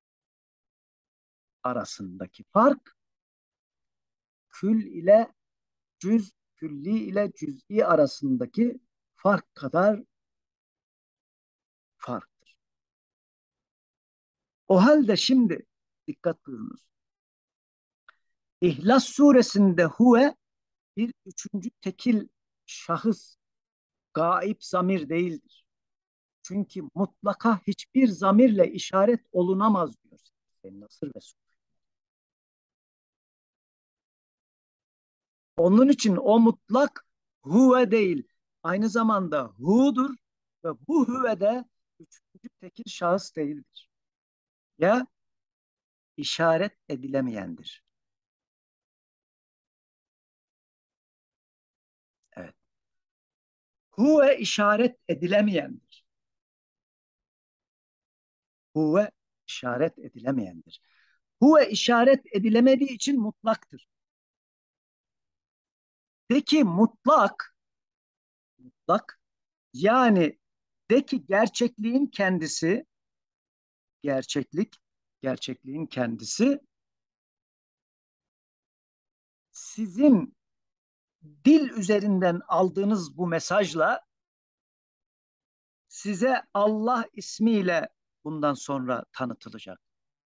Arasındaki fark kül ile cüz, külli ile cüz'i arasındaki fark kadar farktır. O halde şimdi Dikkat buyurunuz. İhlas suresinde huve bir üçüncü tekil şahıs, gaib zamir değildir. Çünkü mutlaka hiçbir zamirle işaret olunamaz diyor Seyyid Nasır ve Sufi. Onun için o mutlak huve değil, aynı zamanda hu'dur ve bu huve de üçüncü tekil şahıs değildir. Ya işaret edilemeyendir. Evet. Huve işaret edilemeyendir. Huve işaret edilemeyendir. Huve işaret edilemediği için mutlaktır. Peki mutlak, mutlak yani de ki gerçekliğin kendisi, gerçeklik, gerçekliğin kendisi sizin dil üzerinden aldığınız bu mesajla size Allah ismiyle bundan sonra tanıtılacak.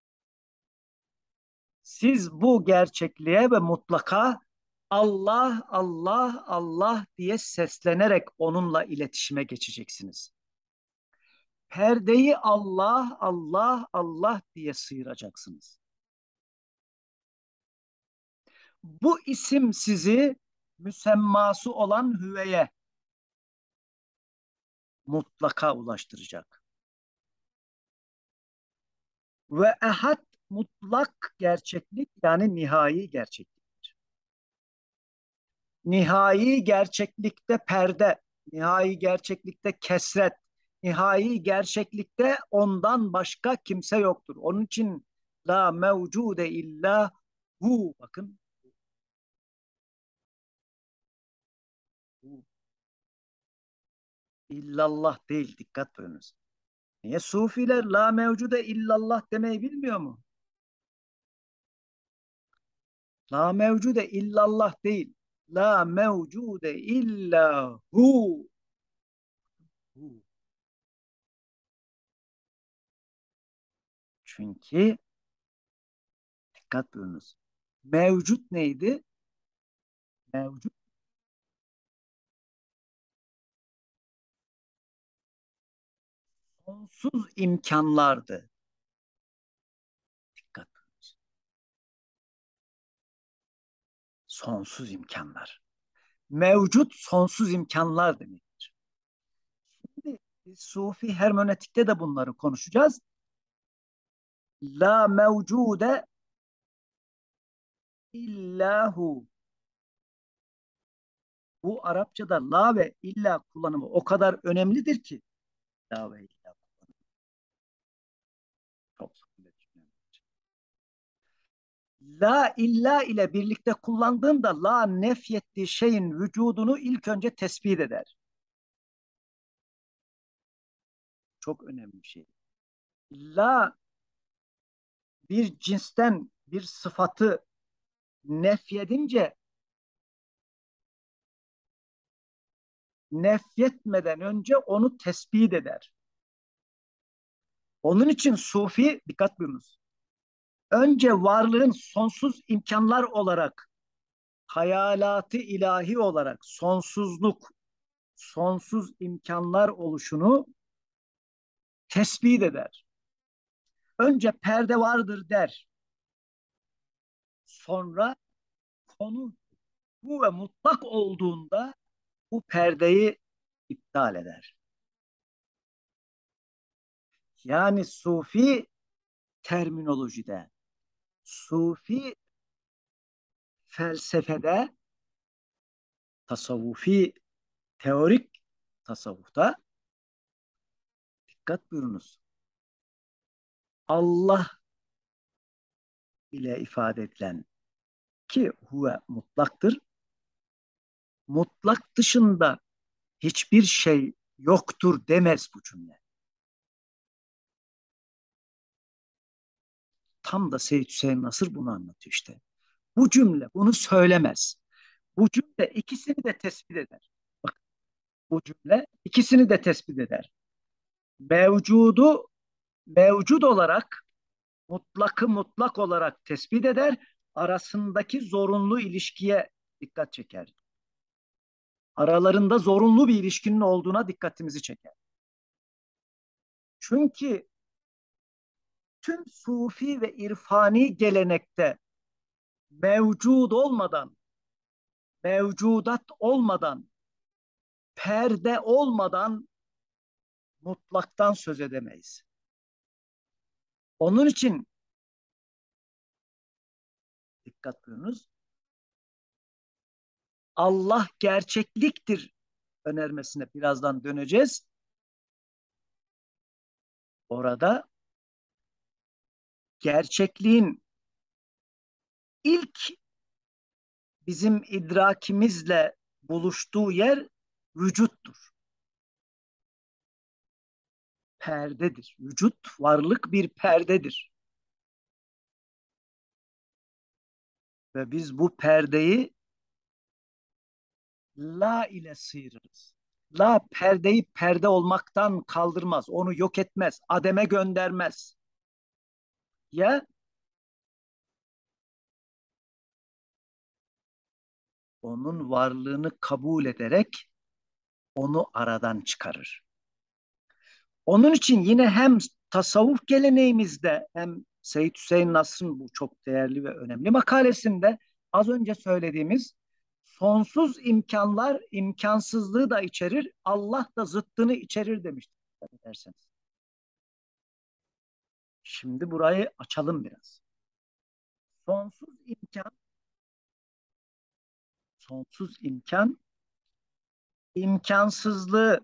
Siz bu gerçekliğe ve mutlaka Allah, Allah, Allah diye seslenerek onunla iletişime geçeceksiniz. Perdeyi Allah, Allah, Allah diye sıyıracaksınız. Bu isim sizi müsemması olan hüveye mutlaka ulaştıracak. Ve ehad mutlak gerçeklik yani nihai gerçekliktir. Nihai gerçeklikte perde, nihai gerçeklikte kesret, nihai gerçeklikte ondan başka kimse yoktur. Onun için la mevcude illa hu, bakın hu, illallah değil, dikkat buyurunuz. Niye sufiler la mevcude illallah demeyi bilmiyor mu? La mevcude illallah değil. La mevcude illa hu. Hu. Çünkü dikkat buyurunuz. Mevcut neydi? Mevcut sonsuz imkanlardı. Dikkat buyurunuz. Sonsuz imkanlar. Mevcut sonsuz imkanlar demektir. Şimdi biz Sufi hermenötikte de bunları konuşacağız. La mevcude illahu. Bu Arapçada la ve illa kullanımı o kadar önemlidir ki la ve illa çok la illa ile birlikte kullandığında la nefyettiği şeyin vücudunu ilk önce tespit eder. Çok önemli bir şey. La bir cinsten bir sıfatı nefyedince nefyetmeden önce onu tespit eder. Onun için Sufi, dikkat buyurunuz, önce varlığın sonsuz imkanlar olarak, hayalatı ilahi olarak sonsuzluk, sonsuz imkanlar oluşunu tespit eder. Önce perde vardır der. Sonra konu bu ve mutlak olduğunda bu perdeyi iptal eder. Yani Sufi terminolojide, Sufi felsefede, tasavvufi teorik tasavvufta dikkat buyurunuz. Allah ile ifade edilen ki huve mutlaktır. Mutlak dışında hiçbir şey yoktur demez bu cümle. Tam da Seyyid Hüseyin Nasır bunu anlatıyor işte. Bu cümle bunu söylemez. Bu cümle ikisini de tespit eder. Bak, bu cümle ikisini de tespit eder. Mevcudu mevcut olarak mutlakı mutlak olarak tespit eder, arasındaki zorunlu ilişkiye dikkat çeker. Aralarında zorunlu bir ilişkinin olduğuna dikkatimizi çeker. Çünkü tüm sufi ve irfani gelenekte mevcud olmadan, mevcudat olmadan, perde olmadan mutlaktan söz edemeyiz. Onun için dikkat buyurunuz. Allah gerçekliktir önermesine birazdan döneceğiz. Orada gerçekliğin ilk bizim idrakimizle buluştuğu yer vücuttur. Perdedir. Vücut, varlık bir perdedir. Ve biz bu perdeyi la ile sıyırırız. La perdeyi perde olmaktan kaldırmaz. Onu yok etmez. Ademe göndermez. Ya onun varlığını kabul ederek onu aradan çıkarır. Onun için yine hem tasavvuf geleneğimizde hem Seyyid Hüseyin Nasr'ın bu çok değerli ve önemli makalesinde az önce söylediğimiz sonsuz imkanlar imkansızlığı da içerir, Allah da zıttını içerir demiştir. Derseniz. Şimdi burayı açalım biraz. Sonsuz imkan, sonsuz imkan imkansızlığı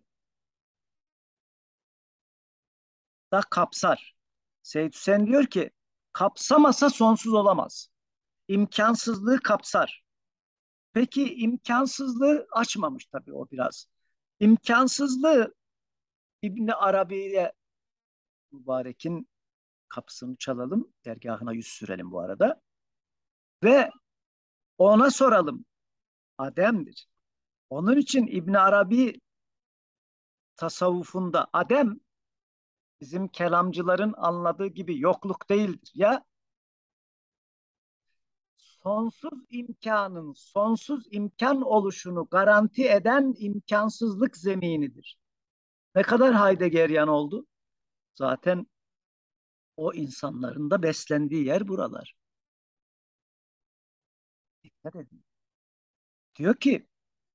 da kapsar. Seyyid Hüseyin diyor ki kapsamasa sonsuz olamaz. İmkansızlığı kapsar. Peki imkansızlığı açmamış tabii o biraz. İmkansızlığı İbni Arabi'ye mübarekin kapısını çalalım. Dergahına yüz sürelim bu arada. Ve ona soralım. Adem'dir. Onun için İbni Arabi tasavvufunda Adem bizim kelamcıların anladığı gibi yokluk değildir. Ya sonsuz imkanın sonsuz imkan oluşunu garanti eden imkansızlık zeminidir. Ne kadar Heideggerian oldu? Zaten o insanların da beslendiği yer buralar. Dikkat edin. Diyor ki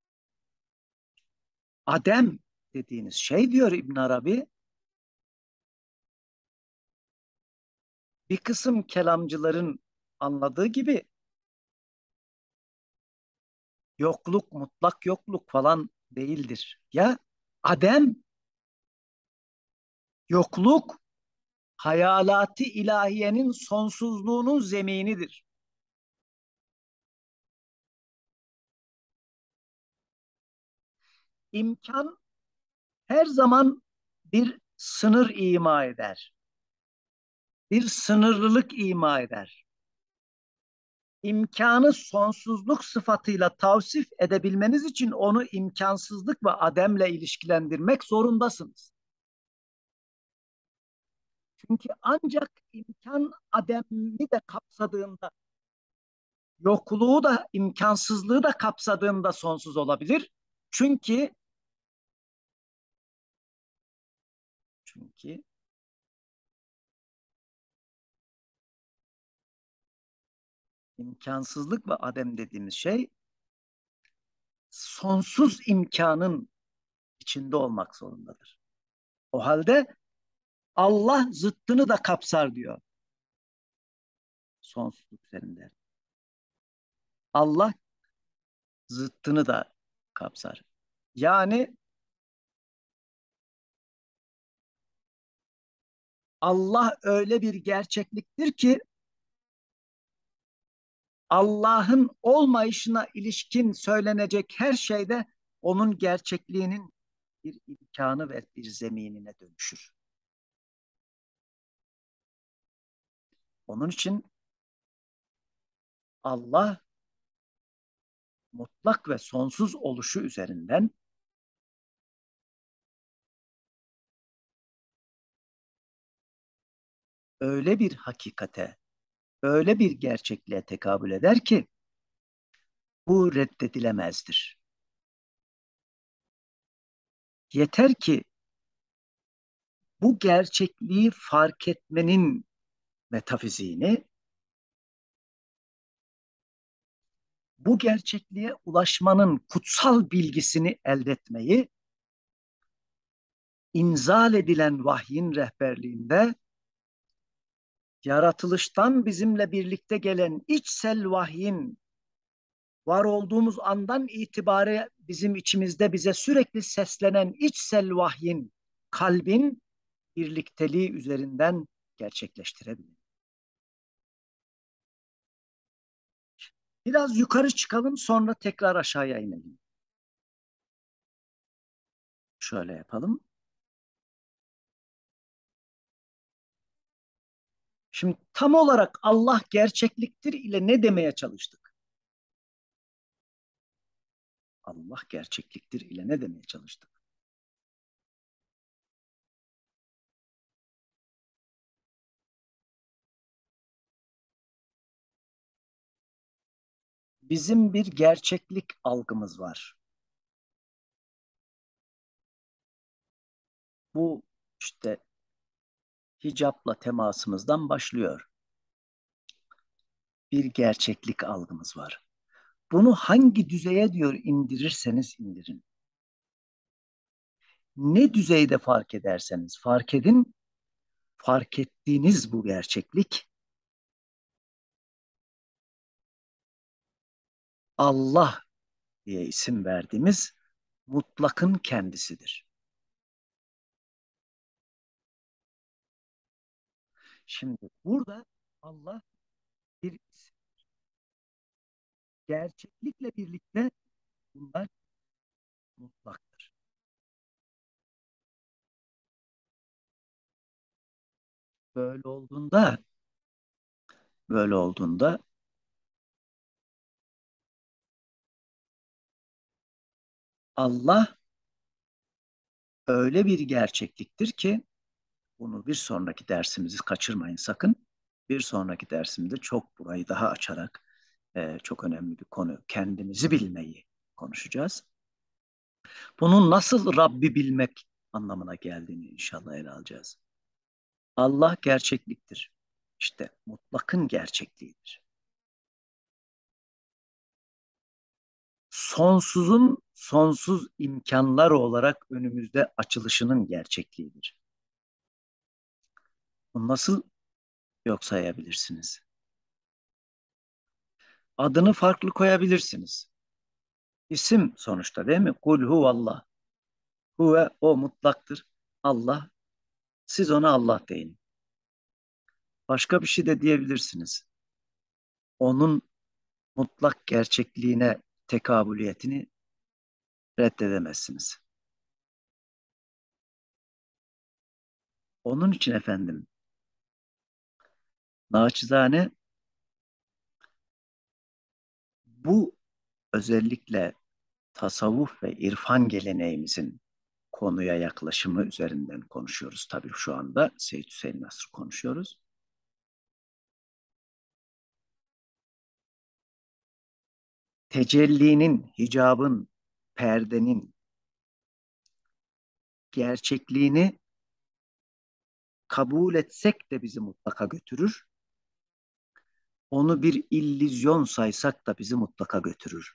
Adem dediğiniz şey diyor İbn Arabi bir kısım kelamcıların anladığı gibi yokluk, mutlak yokluk falan değildir. Ya Adem yokluk hayalati ilahiyenin sonsuzluğunun zeminidir. İmkan her zaman bir sınır ima eder. Bir sınırlılık ima eder. İmkanı sonsuzluk sıfatıyla tavsif edebilmeniz için onu imkansızlık ve ademle ilişkilendirmek zorundasınız. Çünkü ancak imkan ademi de kapsadığında, yokluğu da imkansızlığı da kapsadığında sonsuz olabilir. Çünkü çünkü imkansızlık ve adem dediğimiz şey sonsuz imkanın içinde olmak zorundadır. O halde Allah zıttını da kapsar diyor sonsuzluk üzerinde. Allah zıttını da kapsar. Yani Allah öyle bir gerçekliktir ki Allah'ın olmayışına ilişkin söylenecek her şeyde onun gerçekliğinin bir imkanı ve bir zeminine dönüşür. Onun için Allah mutlak ve sonsuz oluşu üzerinden öyle bir hakikate, öyle bir gerçekliğe tekabül eder ki bu reddedilemezdir. Yeter ki bu gerçekliği fark etmenin metafiziğini, bu gerçekliğe ulaşmanın kutsal bilgisini elde etmeyi, inzal edilen vahyin rehberliğinde yaratılıştan bizimle birlikte gelen içsel vahyin var olduğumuz andan itibaren bizim içimizde bize sürekli seslenen içsel vahyin, kalbin birlikteliği üzerinden gerçekleştirebilir. Biraz yukarı çıkalım, sonra tekrar aşağıya inelim. Şöyle yapalım. Şimdi tam olarak Allah gerçekliktir ile ne demeye çalıştık? Allah gerçekliktir ile ne demeye çalıştık? Bizim bir gerçeklik algımız var. Bu işte hicapla temasımızdan başlıyor. Bir gerçeklik algımız var. Bunu hangi düzeye diyor indirirseniz indirin. Ne düzeyde fark ederseniz fark edin, fark ettiğiniz bu gerçeklik Allah diye isim verdiğimiz mutlakın kendisidir. Şimdi burada Allah bir isim. Gerçeklikle birlikte bunlar mutlaktır. Böyle olduğunda, böyle olduğunda Allah öyle bir gerçekliktir ki bunu bir sonraki dersimizi kaçırmayın sakın. Bir sonraki dersimde çok burayı daha açarak e, çok önemli bir konu kendimizi bilmeyi konuşacağız. Bunun nasıl Rabbi bilmek anlamına geldiğini inşallah ele alacağız. Allah gerçekliktir. İşte mutlakın gerçekliğidir. Sonsuzun sonsuz imkanlar olarak önümüzde açılışının gerçekliğidir. Bunu nasıl yok sayabilirsiniz? Adını farklı koyabilirsiniz. İsim sonuçta değil mi? Kul huvallah. Huve o mutlaktır. Allah. Siz ona Allah deyin. Başka bir şey de diyebilirsiniz. Onun mutlak gerçekliğine tekabüliyetini reddedemezsiniz. Onun için efendim naçizane bu özellikle tasavvuf ve irfan geleneğimizin konuya yaklaşımı üzerinden konuşuyoruz. Tabii şu anda Seyyid Hüseyin Nasr konuşuyoruz. Tecellinin, hicabın, perdenin gerçekliğini kabul etsek de bizi mutlaka götürür. Onu bir illüzyon saysak da bizi mutlaka götürür.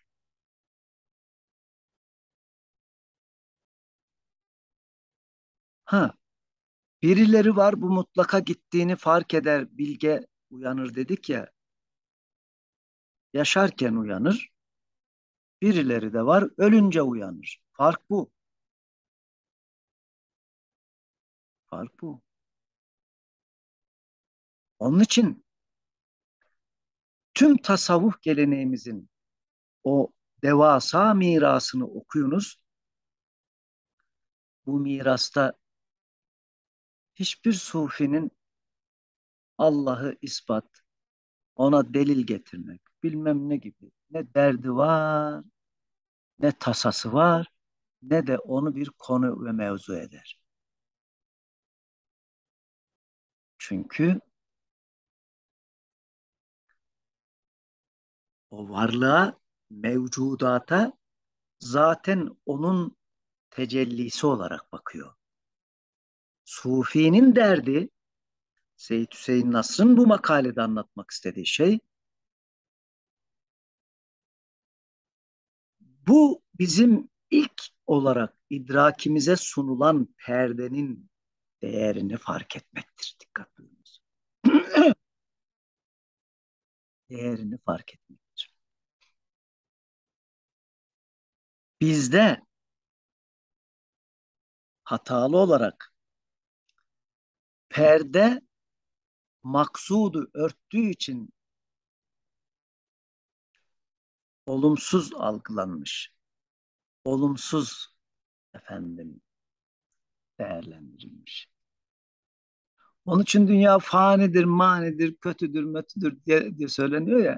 Ha, birileri var bu mutlaka gittiğini fark eder, bilge uyanır dedik ya, yaşarken uyanır. Birileri de var ölünce uyanır. Fark bu. Fark bu. Onun için tüm tasavvuf geleneğimizin o devasa mirasını okuyunuz. Bu mirasta hiçbir sufinin Allah'ı ispat, ona delil getirmek, bilmem ne gibi ne derdi var, ne tasası var, ne de onu bir konu ve mevzu eder. Çünkü O varlığa, mevcudata zaten onun tecellisi olarak bakıyor. Sufi'nin derdi, Seyyid Hüseyin Nasr'ın bu makalede anlatmak istediği şey, bu bizim ilk olarak idrakimize sunulan perdenin değerini fark etmektir. Dikkat buyurunuz. Değerini fark etmektir. Bizde hatalı olarak perde maksudu örttüğü için olumsuz algılanmış, olumsuz efendim değerlendirilmiş. Onun için dünya fanidir, manidir, kötüdür, mötüdür diye, diye söyleniyor ya.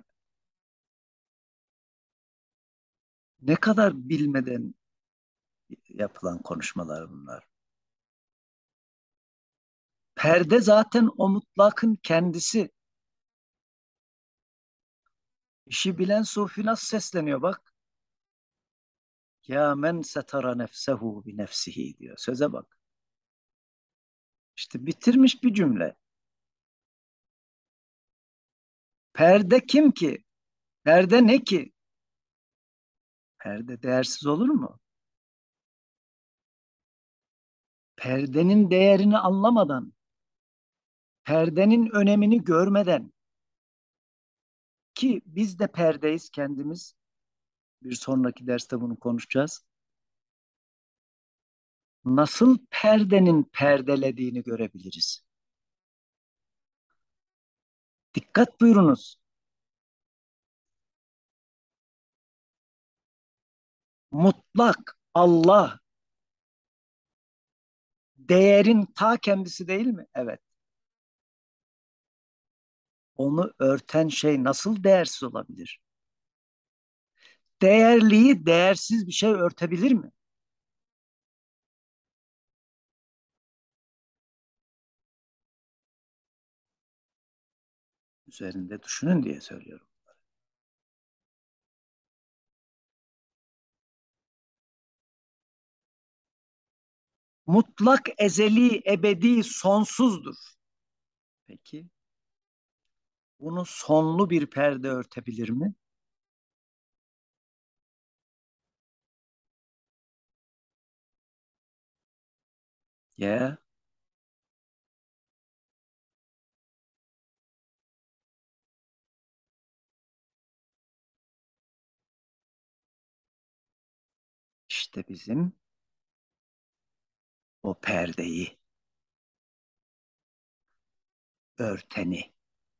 Ne kadar bilmeden yapılan konuşmalar bunlar. Perde zaten o mutlakın kendisi. İşi bilen sufi nasıl sesleniyor bak. Ya men setara nefsehu bi nefsihi diyor. Söze bak. İşte bitirmiş bir cümle. Perde kim ki? Perde ne ki? Perde değersiz olur mu? Perdenin değerini anlamadan, perdenin önemini görmeden, ki biz de perdeyiz kendimiz. Bir sonraki derste bunu konuşacağız. Nasıl perdenin perdelediğini görebiliriz? Dikkat buyurunuz. Mutlak Allah değerin ta kendisi değil mi? Evet. Onu örten şey nasıl değersiz olabilir? Değerliyi değersiz bir şey örtebilir mi? Üzerinde düşünün diye söylüyorum. Mutlak, ezeli, ebedi, sonsuzdur. Peki, bunu sonlu bir perde örtebilir mi? Ya, işte bizim o perdeyi örteni,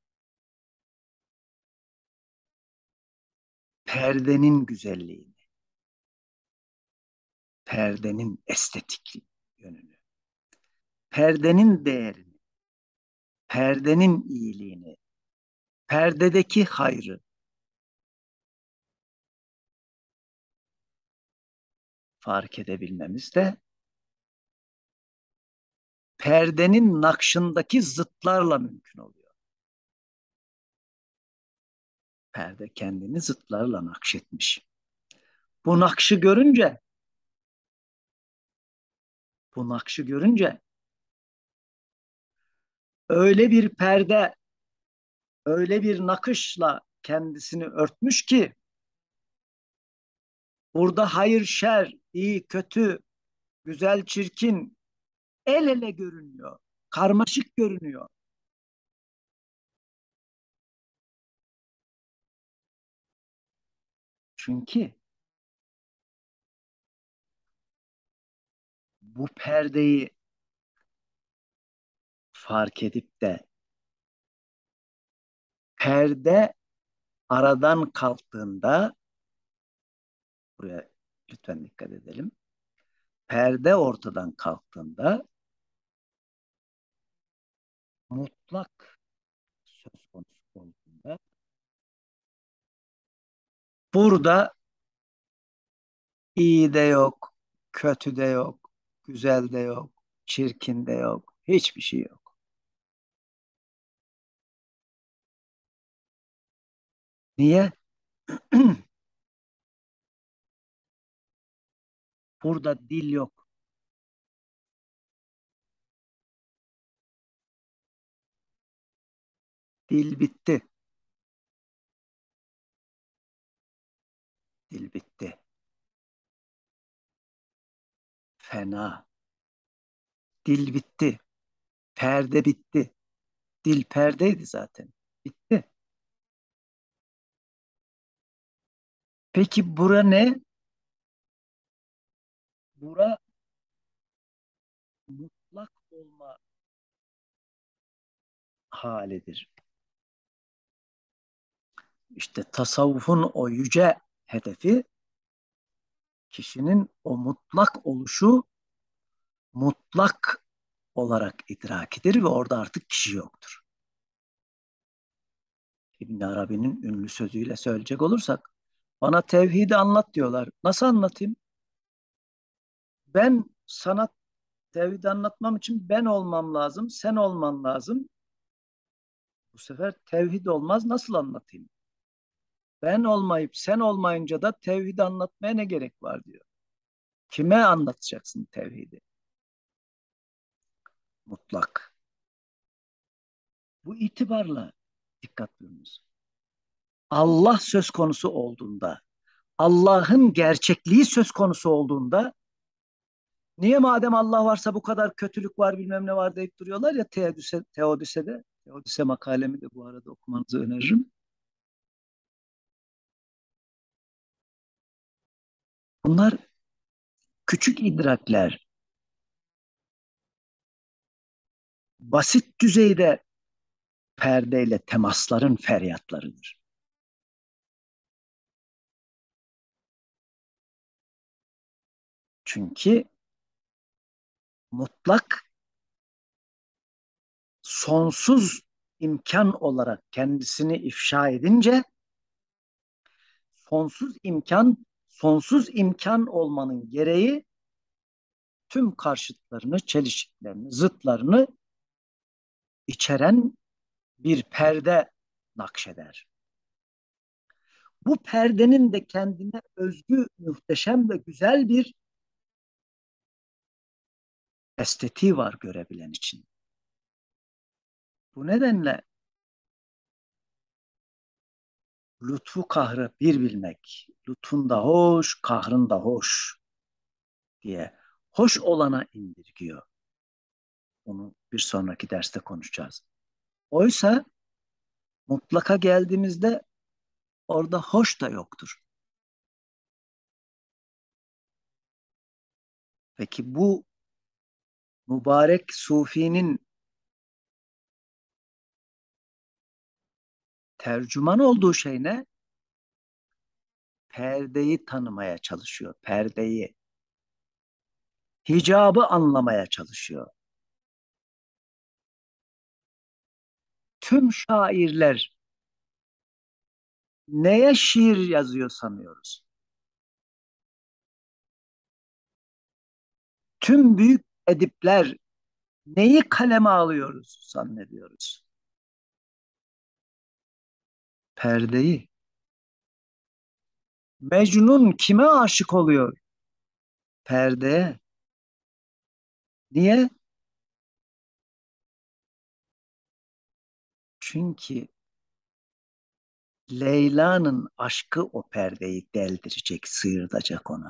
perdenin güzelliğini, perdenin estetik yönünü, perdenin değerini, perdenin iyiliğini, perdedeki hayrı fark edebilmemiz de perdenin nakşındaki zıtlarla mümkün oluyor. Perde kendini zıtlarla nakşetmiş. Bu nakşı görünce, bu nakşı görünce öyle bir perde, öyle bir nakışla kendisini örtmüş ki burada hayır, şer, iyi, kötü, güzel, çirkin el ele görünüyor. Karmaşık görünüyor. Çünkü bu perdeyi fark edip de perde aradan kalktığında, buraya lütfen dikkat edelim. Perde ortadan kalktığında mutlak söz konusu olduğunda burada iyi de yok, kötü de yok, güzel de yok, çirkin de yok, hiçbir şey yok. Niye? Burada dil yok. Dil bitti. Dil bitti. Fena. Dil bitti. Perde bitti. Dil perdeydi zaten. Bitti. Peki bura ne? Bura mutlak olma halidir. İşte tasavvufun o yüce hedefi kişinin o mutlak oluşu mutlak olarak idrakidir ve orada artık kişi yoktur. İbn Arabi'nin ünlü sözüyle söyleyecek olursak bana tevhidi anlat diyorlar. Nasıl anlatayım? Ben sana tevhidi anlatmam için ben olmam lazım, sen olman lazım. Bu sefer tevhid olmaz, nasıl anlatayım? Ben olmayıp sen olmayınca da tevhidi anlatmaya ne gerek var diyor. Kime anlatacaksın tevhidi? Mutlak. Bu itibarla dikkat buyurunuz. Allah söz konusu olduğunda, Allah'ın gerçekliği söz konusu olduğunda, niye madem Allah varsa bu kadar kötülük var bilmem ne var deyip duruyorlar ya Teodüse, Teodüse'de. Teodüse makalemi de bu arada okumanızı öneririm. Bunlar küçük idrakler, basit düzeyde perdeyle temasların feryatlarıdır. Çünkü mutlak sonsuz imkan olarak kendisini ifşa edince sonsuz imkan, sonsuz imkan olmanın gereği tüm karşıtlarını, çelişkilerini, zıtlarını içeren bir perde nakşeder. Bu perdenin de kendine özgü, muhteşem ve güzel bir estetiği var görebilen için. Bu nedenle lütfu kahrı bir bilmek, lütfun da hoş, kahrın da hoş diye hoş olana indirgiyor. Onu bir sonraki derste konuşacağız. Oysa mutlaka geldiğimizde orada hoş da yoktur. Peki bu mübarek sufinin tercüman olduğu şey ne? Perdeyi tanımaya çalışıyor. Perdeyi, hicabı anlamaya çalışıyor. Tüm şairler neye şiir yazıyor sanıyoruz? Tüm büyük edipler neyi kaleme alıyoruz zannediyoruz? Perdeyi. Mecnun kime aşık oluyor? Perdeye. Niye? Çünkü Leyla'nın aşkı o perdeyi deldirecek, sıyırtacak ona.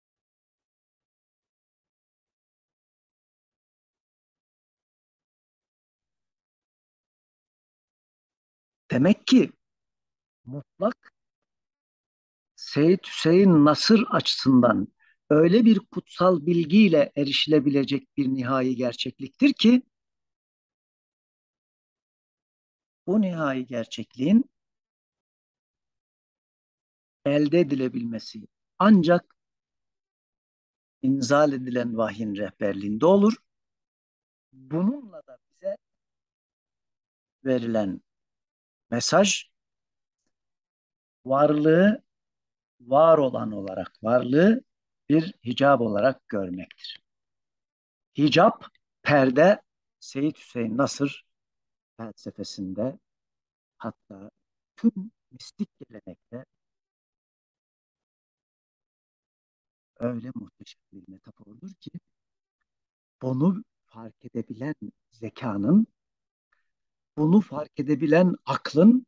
Demek ki mutlak Seyyid Hüseyin Nasır açısından öyle bir kutsal bilgiyle erişilebilecek bir nihai gerçekliktir ki bu nihai gerçekliğin elde edilebilmesi ancak inzal edilen vahyin rehberliğinde olur. Bununla da bize verilen mesaj varlığı var olan olarak varlığı bir hicab olarak görmektir. Hicap, perde Seyyid Hüseyin Nasır felsefesinde hatta tüm mistik gelenekte öyle muhteşem bir metafordur ki bunu fark edebilen zekanın, bunu fark edebilen aklın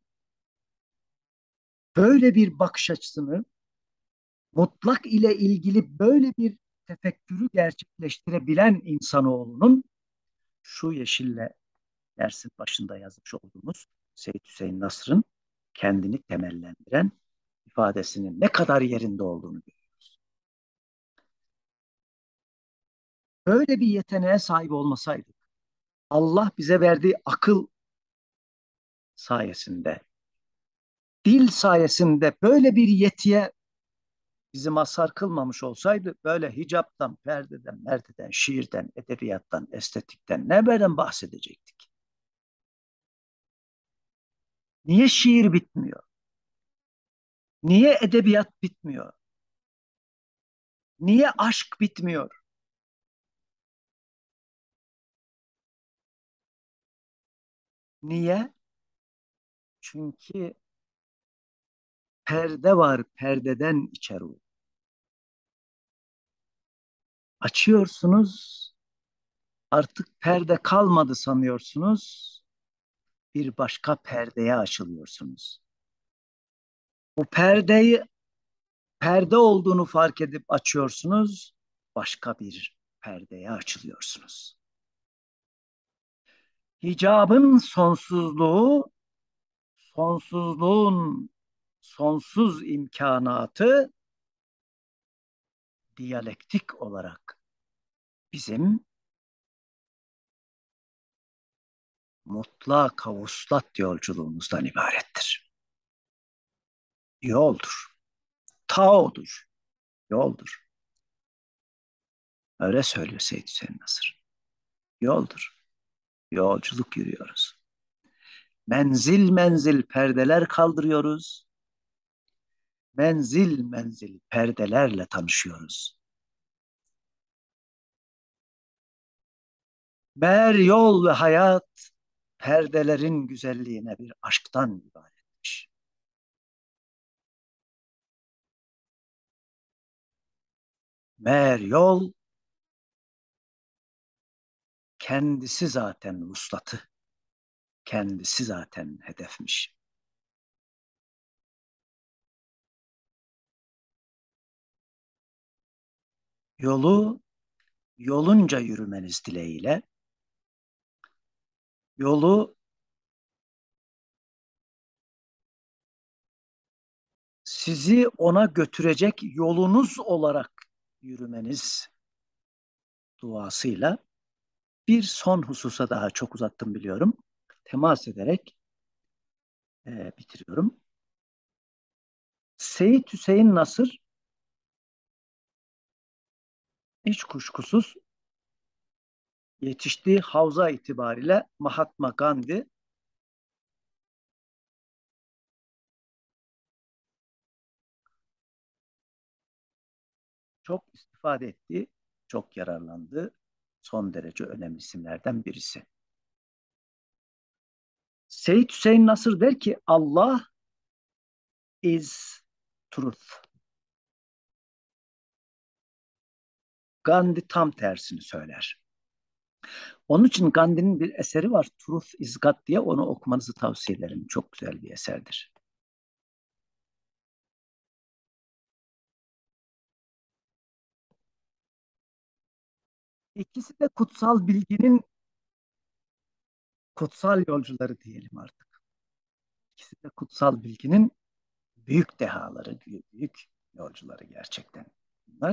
böyle bir bakış açısını, mutlak ile ilgili böyle bir tefekkürü gerçekleştirebilen insanoğlunun şu Yeşil'le dersin başında yazmış olduğumuz Seyyid Hüseyin Nasr'ın kendini temellendiren ifadesinin ne kadar yerinde olduğunu görüyoruz. Böyle bir yeteneğe sahip olmasaydık, Allah bize verdiği akıl sayesinde, dil sayesinde böyle bir yetiye bizi mazhar kılmamış olsaydı, böyle hicaptan, perdeden, merdeden, şiirden, edebiyattan, estetikten ne nereden bahsedecektik? Niye şiir bitmiyor? Niye edebiyat bitmiyor? Niye aşk bitmiyor? Niye? Çünkü perde var, perdeden içeri. Açıyorsunuz, artık perde kalmadı sanıyorsunuz, bir başka perdeye açılıyorsunuz. Bu perdeyi perde olduğunu fark edip açıyorsunuz, başka bir perdeye açılıyorsunuz. Hicabın sonsuzluğu, sonsuzluğun sonsuz imkanatı diyalektik olarak bizim mutlak vuslat yolculuğumuzdan ibarettir. Yoldur, taodur, yoldur. Öyle söylüyor Seyyid Hüseyin Nasır. Yoldur, yolculuk yürüyoruz. Menzil menzil perdeler kaldırıyoruz. Menzil menzil perdelerle tanışıyoruz. Meğer yol ve hayat perdelerin güzelliğine bir aşktan ibaretmiş. Meğer yol kendisi zaten vuslatı, kendisi zaten hedefmiş. Yolu yolunca yürümeniz dileğiyle, yolu sizi ona götürecek yolunuz olarak yürümeniz duasıyla bir son hususa daha çok uzattım biliyorum. Temas ederek e, bitiriyorum. Seyyid Hüseyin Nasır hiç kuşkusuz yetiştiği havza itibariyle Mahatma Gandhi çok istifade ettiği, çok yararlandığı son derece önemli isimlerden birisi. Seyyid Hüseyin Nasır der ki Allah is truth. Gandhi tam tersini söyler. Onun için Gandhi'nin bir eseri var. Truth is God diye, onu okumanızı tavsiye ederim. Çok güzel bir eserdir. İkisi de kutsal bilginin kutsal yolcuları diyelim artık. İkisi de kutsal bilginin büyük dehaları, büyük yolcuları gerçekten. Bunlar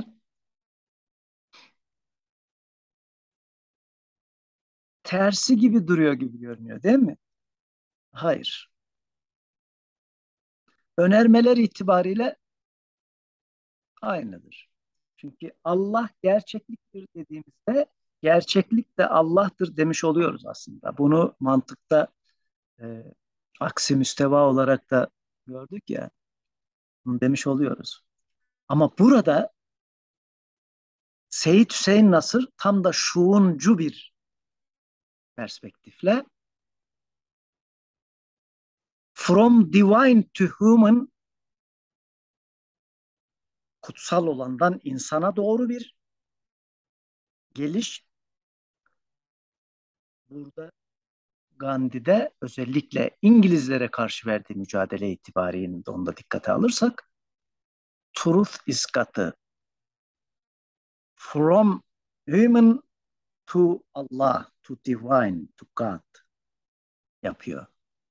tersi gibi duruyor gibi görünüyor değil mi? Hayır. Önermeler itibariyle aynıdır. Çünkü Allah gerçekliktir dediğimizde gerçeklik de Allah'tır demiş oluyoruz aslında. Bunu mantıkta e, aksi müsteva olarak da gördük ya, bunu demiş oluyoruz. Ama burada Seyyid Hüseyin Nasır tam da şuuncu bir perspektifle from divine to human kutsal olandan insana doğru bir geliş. Burada Gandhi'de özellikle İngilizlere karşı verdiği mücadele itibariyle de onu da dikkate alırsak, truth iskatı from human to Allah, to divine, to God yapıyor.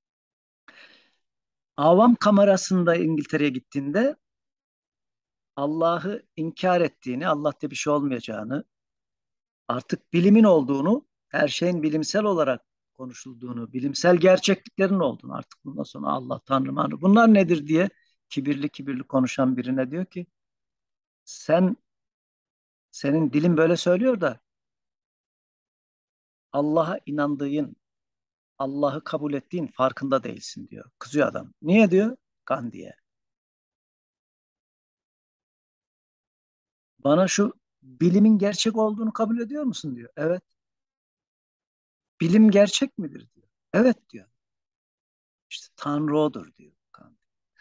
Avam kamerasında İngiltere'ye gittiğinde Allah'ı inkar ettiğini, Allah'ta bir şey olmayacağını, artık bilimin olduğunu, her şeyin bilimsel olarak konuşulduğunu, bilimsel gerçekliklerin olduğunu, artık bundan sonra Allah, Tanrı, Manrı, bunlar nedir diye kibirli kibirli konuşan birine diyor ki, sen, senin dilin böyle söylüyor da Allah'a inandığın, Allah'ı kabul ettiğin farkında değilsin diyor. Kızıyor adam. Niye diyor? Gandhi'ye. Bana şu bilimin gerçek olduğunu kabul ediyor musun diyor. Evet. Bilim gerçek midir diyor. Evet diyor. İşte Tanrı odur diyor Gandhi.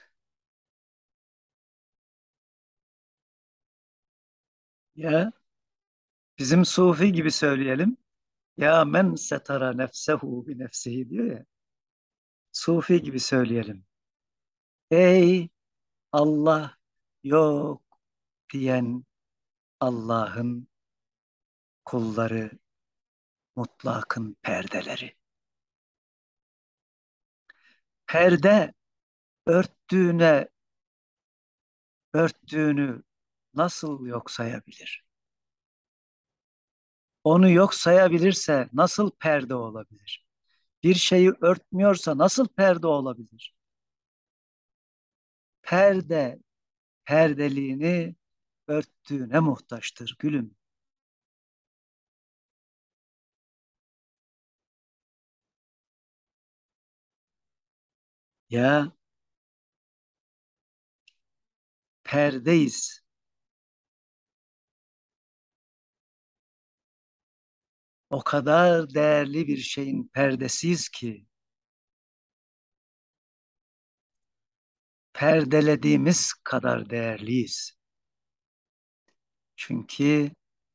Ya bizim Sufi gibi söyleyelim. Ya men setara nefsehu bi nefsihi diyor ya. Sufi gibi söyleyelim. Ey Allah yok diyen Allah'ın kulları, mutlakın perdeleri. Perde örttüğüne örttüğünü nasıl yok sayabilir? Onu yok sayabilirse nasıl perde olabilir? Bir şeyi örtmüyorsa nasıl perde olabilir? Perde perdeliğini örttüğüne muhtaçtır gülüm. Ya perdeyiz. O kadar değerli bir şeyin perdesiyiz ki perdelediğimiz kadar değerliyiz. Çünkü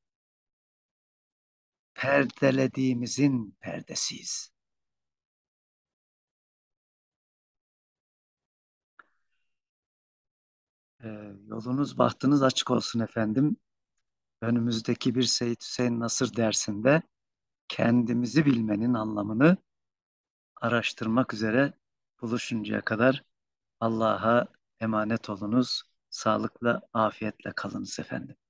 perdelediğimizin perdesiyiz. Ee, yolunuz bahtınız açık olsun efendim. Önümüzdeki bir Seyyid Hüseyin Nasır dersinde kendimizi bilmenin anlamını araştırmak üzere buluşuncaya kadar Allah'a emanet olunuz. Sağlıkla, afiyetle kalınız efendim.